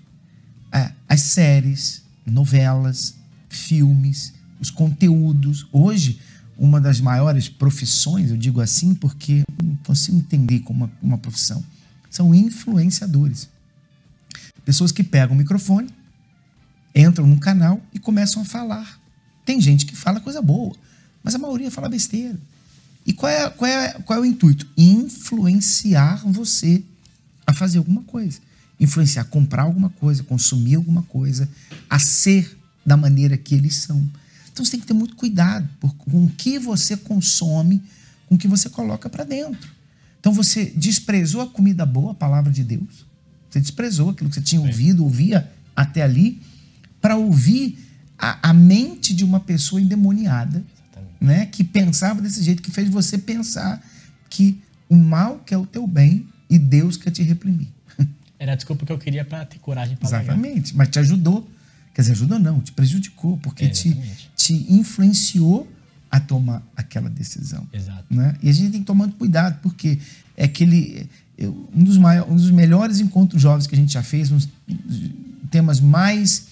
As séries, novelas, filmes, os conteúdos. Hoje, uma das maiores profissões, eu digo assim porque não consigo entender como uma, uma profissão, são influenciadores. Pessoas que pegam o microfone entram num canal e começam a falar. Tem gente que fala coisa boa, mas a maioria fala besteira. E qual é, qual é, qual é o intuito? Influenciar você a fazer alguma coisa. Influenciar, comprar alguma coisa, consumir alguma coisa, a ser da maneira que eles são. Então você tem que ter muito cuidado por, com o que você consome, com o que você coloca para dentro. Então você desprezou a comida boa, a palavra de Deus. Você desprezou aquilo que você tinha ouvido, ouvia até ali, para ouvir a, a mente de uma pessoa endemoniada, né, que pensava desse jeito, que fez você pensar que o mal quer o teu bem e Deus quer te reprimir. Era a desculpa que eu queria para ter coragem para Exatamente, largar. Mas te ajudou. Quer dizer, ajudou não, te prejudicou, porque é, te, te influenciou a tomar aquela decisão. Exato. Né? E a gente tem que tomar cuidado, porque é aquele, um, dos maiores, um dos melhores encontros jovens que a gente já fez, um dos temas mais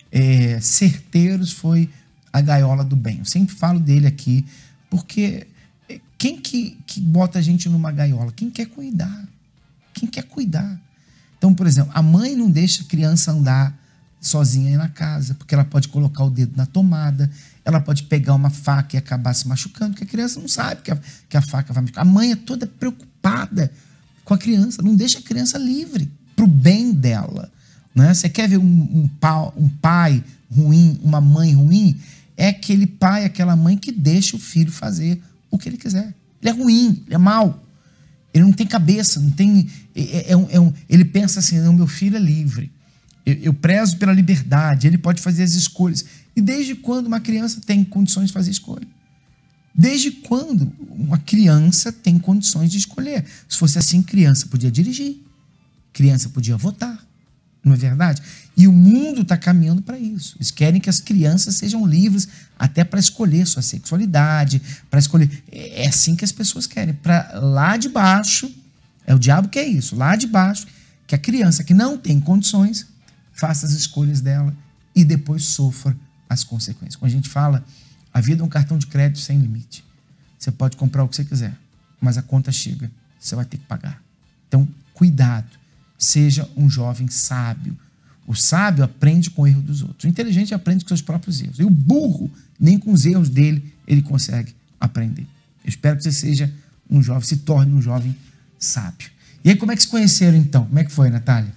é, certeiros foi a gaiola do bem. Eu sempre falo dele aqui, porque quem que, que bota a gente numa gaiola? Quem quer cuidar. Quem quer cuidar. Então, por exemplo, a mãe não deixa a criança andar sozinha aí na casa, porque ela pode colocar o dedo na tomada, ela pode pegar uma faca e acabar se machucando, porque a criança não sabe que a, que a faca vai machucar. A mãe é toda preocupada com a criança, não deixa a criança livre pro bem dela. Né? Você quer ver um, um, pa, um pai ruim, uma mãe ruim? É aquele pai, aquela mãe que deixa o filho fazer o que ele quiser. Ele é ruim, ele é mau. Ele não tem cabeça, não tem... É, é um, é um, ele pensa assim, não, meu filho é livre. Eu, eu prezo pela liberdade, ele pode fazer as escolhas. E desde quando uma criança tem condições de fazer escolha? Desde quando uma criança tem condições de escolher? Se fosse assim, criança podia dirigir, criança podia votar. Não é verdade? E o mundo está caminhando para isso. Eles querem que as crianças sejam livres até para escolher sua sexualidade, para escolher... É assim que as pessoas querem. Para lá de baixo, é o diabo que é isso, lá de baixo, que a criança que não tem condições faça as escolhas dela e depois sofra as consequências. Quando a gente fala, a vida é um cartão de crédito sem limite. Você pode comprar o que você quiser, mas a conta chega, você vai ter que pagar. Então, cuidado. Seja um jovem sábio. O sábio aprende com o erro dos outros. O inteligente aprende com seus próprios erros. E o burro, nem com os erros dele, ele consegue aprender. Eu espero que você seja um jovem, se torne um jovem sábio. E aí, como é que se conheceram, então? Como é que foi, Natália?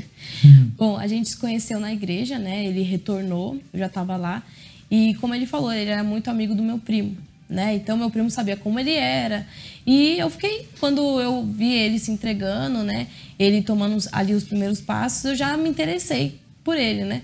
Bom, a gente se conheceu na igreja, né? Ele retornou, eu já estava lá. E como ele falou, ele era muito amigo do meu primo. Né? Então, meu primo sabia como ele era. E eu fiquei, quando eu vi ele se entregando, né? Ele tomando ali os primeiros passos, eu já me interessei por ele, né?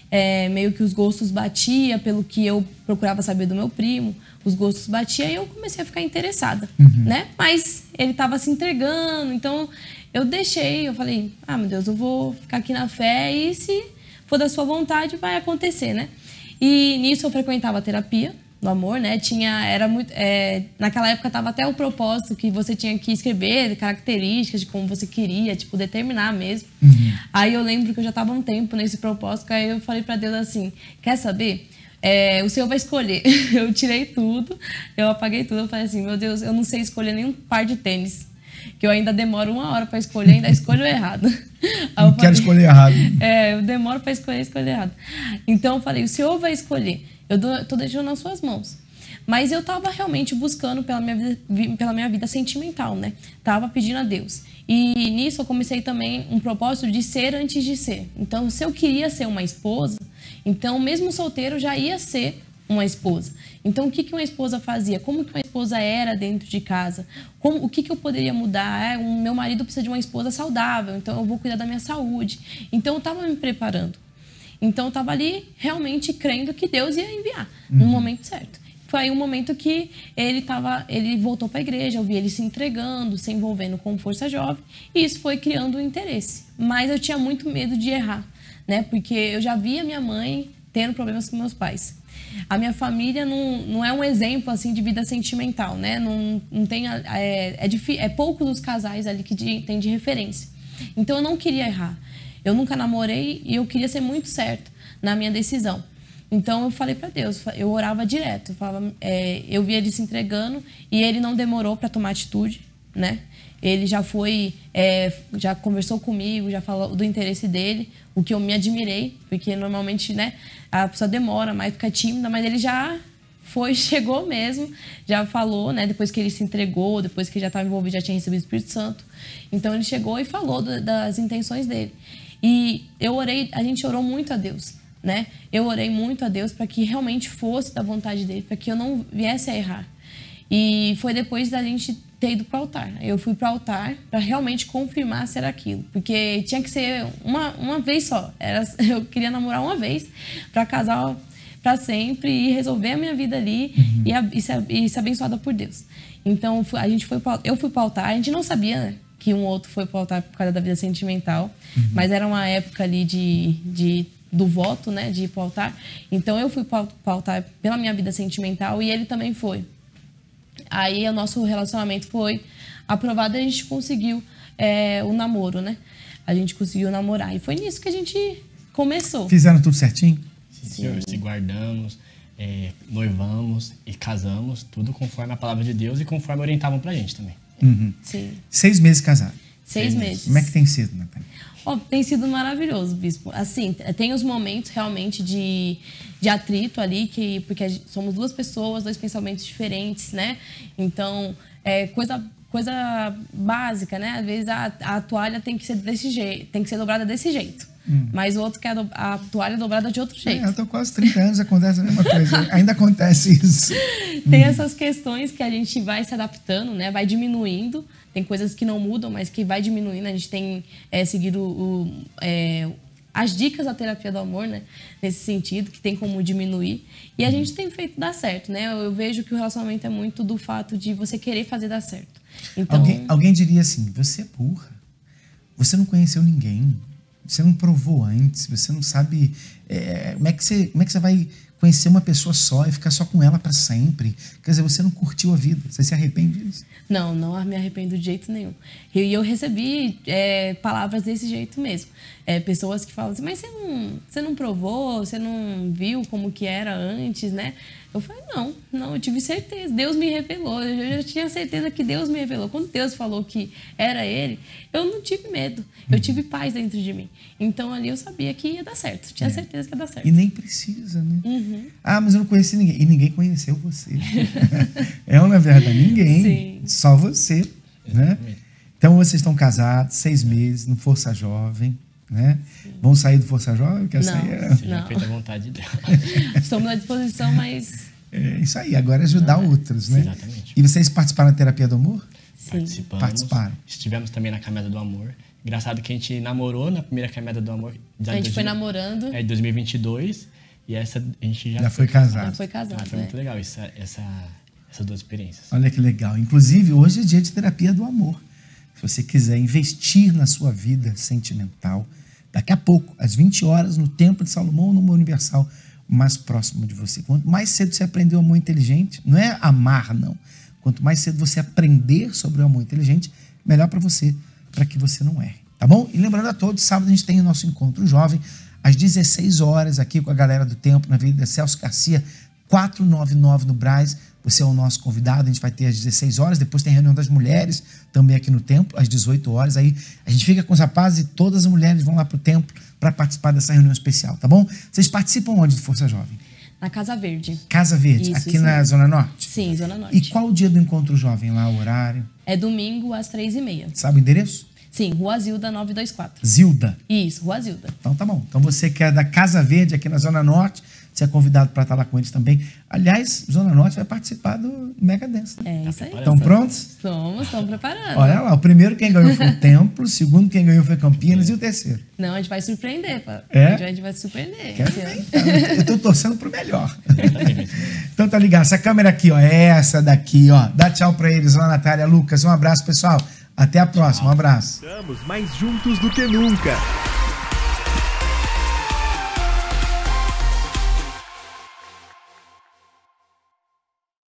É, meio que os gostos batia pelo que eu procurava saber do meu primo. Os gostos batiam e eu comecei a ficar interessada, uhum. né? Mas ele estava se entregando, então eu deixei. Eu falei, ah, meu Deus, eu vou ficar aqui na fé e se for da sua vontade, vai acontecer, né? E nisso eu frequentava a terapia do amor, né? Tinha, era muito, é, naquela época tava até o propósito que você tinha que escrever características de como você queria, tipo, determinar mesmo. Uhum. Aí eu lembro que eu já tava um tempo nesse propósito, aí eu falei pra Deus assim, quer saber? É, o Senhor vai escolher. Eu tirei tudo, eu apaguei tudo, eu falei assim, meu Deus, eu não sei escolher nem um par de tênis, que eu ainda demoro uma hora pra escolher, ainda escolho errado. Aí não quero escolher errado. É, eu demoro pra escolher, escolher errado. Então eu falei, o Senhor vai escolher. Eu estou deixando nas suas mãos. Mas eu estava realmente buscando pela minha, vida, pela minha vida sentimental, né? Tava pedindo a Deus. E nisso eu comecei também um propósito de ser antes de ser. Então, se eu queria ser uma esposa, então mesmo solteiro já ia ser uma esposa. Então, o que que uma esposa fazia? Como que uma esposa era dentro de casa? Como, o que que eu poderia mudar? É, o meu marido precisa de uma esposa saudável, então eu vou cuidar da minha saúde. Então, eu estava me preparando. Então, eu estava ali realmente crendo que Deus ia enviar uhum. no momento certo. Foi aí um momento que ele, tava, ele voltou para a igreja, eu vi ele se entregando, se envolvendo com Força Jovem, e isso foi criando um interesse. Mas eu tinha muito medo de errar, né? Porque eu já via minha mãe tendo problemas com meus pais. A minha família não, não é um exemplo assim de vida sentimental, né? Não, não tem, é, é, é poucos os casais ali que de, tem de referência. Então, eu não queria errar. Eu nunca namorei e eu queria ser muito certa na minha decisão. Então, eu falei para Deus, eu orava direto. Eu, falava, é, eu via ele se entregando e ele não demorou para tomar atitude. né? Ele já foi, é, já conversou comigo, já falou do interesse dele, o que eu me admirei, porque normalmente, né, a pessoa demora mais, fica tímida, mas ele já foi, chegou mesmo, já falou, né, depois que ele se entregou, depois que ele já estava envolvido, já tinha recebido o Espírito Santo. Então ele chegou e falou do, das intenções dele. E eu orei, a gente orou muito a Deus, né? Eu orei muito a Deus para que realmente fosse da vontade dele, para que eu não viesse a errar. E foi depois da gente ter ido para o altar. Eu fui para o altar para realmente confirmar se era aquilo. Porque tinha que ser uma, uma vez só. Era, eu queria namorar uma vez para casar para sempre e resolver a minha vida ali uhum. e, a, e, ser, e ser abençoada por Deus. Então a gente foi pra, eu fui para o altar. A gente não sabia, né, que um outro foi para o altar por causa da vida sentimental. Uhum. Mas era uma época ali de... de do voto, né, de ir para o altar. Então eu fui para o altar pela minha vida sentimental e ele também foi. Aí o nosso relacionamento foi aprovado e a gente conseguiu é, o namoro, né? A gente conseguiu namorar. E foi nisso que a gente começou. Fizeram tudo certinho? Sim, senhor. Se guardamos, é, noivamos e casamos, tudo conforme a palavra de Deus e conforme orientavam pra gente também. Uhum. Sim. Seis meses casados. Seis, Seis meses. Como é que tem sido, Natália? Oh, tem sido maravilhoso, bispo. Assim, tem os momentos realmente de, de atrito ali, que, porque somos duas pessoas, dois pensamentos diferentes, né? Então, é coisa, coisa básica, né? Às vezes a, a toalha tem que ser desse jeito, tem que ser dobrada desse jeito. Hum. Mas o outro quer a, a toalha dobrada de outro jeito. É, eu tô quase trinta anos, acontece a mesma coisa. Ainda acontece isso. Tem hum. essas questões que a gente vai se adaptando, né? Vai diminuindo. Tem coisas que não mudam, mas que vai diminuindo. A gente tem é, seguido o, é, as dicas da terapia do amor, né? Nesse sentido, que tem como diminuir. E a gente tem feito dar certo, né? Eu, eu vejo que o relacionamento é muito do fato de você querer fazer dar certo. Então... Alguém, alguém diria assim, você é burra. Você não conheceu ninguém. Você não provou antes. Você não sabe... É, como, é que você, como é que você vai conhecer uma pessoa só e ficar só com ela para sempre? Quer dizer, você não curtiu a vida. Você se arrepende disso? Não, não me arrependo de jeito nenhum. E eu, eu recebi é, palavras desse jeito mesmo. É, pessoas que falam assim, mas você não, você não provou, você não viu como que era antes, né? Eu falei, não, não, eu tive certeza. Deus me revelou. Eu já tinha certeza que Deus me revelou. Quando Deus falou que era Ele, eu não tive medo. Eu tive paz dentro de mim. Então ali eu sabia que ia dar certo. Tinha é. certeza que ia dar certo. E nem precisa, né? Uhum. Ah, mas eu não conheci ninguém. E ninguém conheceu você. É ou não é verdade? Ninguém. Sim. Só você, né? Então vocês estão casados, seis meses, no Força Jovem, né? Sim. Vão sair do Força Jovem? Quer não, sair? É... Seja feita a vontade dela. Estamos à disposição, mas... É isso aí, agora é ajudar não, outros, né? Exatamente. E vocês participaram da terapia do amor? Sim. Participamos. Participaram. Estivemos também na Caminhada do Amor. Engraçado que a gente namorou na primeira Caminhada do Amor. A gente foi namorando. É, de dois mil e vinte e dois. E essa a gente já... Já foi casado. Já foi casado, ah, Foi é. muito legal essa, essa, essas duas experiências. Olha que legal. Inclusive, hoje é dia de terapia do amor. Se você quiser investir na sua vida sentimental, daqui a pouco, às vinte horas, no Templo de Salomão, no Universal, mais próximo de você. Quanto mais cedo você aprender o amor inteligente, não é amar, não. Quanto mais cedo você aprender sobre o amor inteligente, melhor para você, para que você não erre. Tá bom? E lembrando a todos, sábado a gente tem o nosso encontro jovem, às dezesseis horas, aqui com a galera do Templo, na Avenida Celso Garcia, quatrocentos e noventa e nove no Brás. Você é o nosso convidado, a gente vai ter às dezesseis horas, depois tem a reunião das mulheres, também aqui no Templo, às dezoito horas. Aí a gente fica com os rapazes e todas as mulheres vão lá pro Templo para participar dessa reunião especial, tá bom? Vocês participam onde do Força Jovem? Na Casa Verde. Casa Verde, isso, aqui isso na mesmo. Zona Norte? Sim, Zona Norte. E qual o dia do encontro jovem lá, o horário? É domingo às três e meia. Sabe o endereço? Sim, Rua Zilda novecentos e vinte e quatro. Zilda? Isso, Rua Zilda. Então tá bom. Então você que é da Casa Verde, aqui na Zona Norte, você é convidado para estar lá com eles também. Aliás, Zona Norte vai participar do Mega Dance. Né? É isso aí. Estão prontos? Estamos, estamos preparando. Olha lá, o primeiro quem ganhou foi o Templo, o segundo quem ganhou foi Campinas e o terceiro. Não, a gente vai surpreender, pá. É? A gente vai surpreender. Quero ver, então. Eu tô torcendo pro melhor. Então tá ligado, essa câmera aqui, ó, é essa daqui, ó. Dá tchau pra eles, ó, Natália, Lucas. Um abraço, pessoal. Até a próxima, um abraço. Estamos mais juntos do que nunca.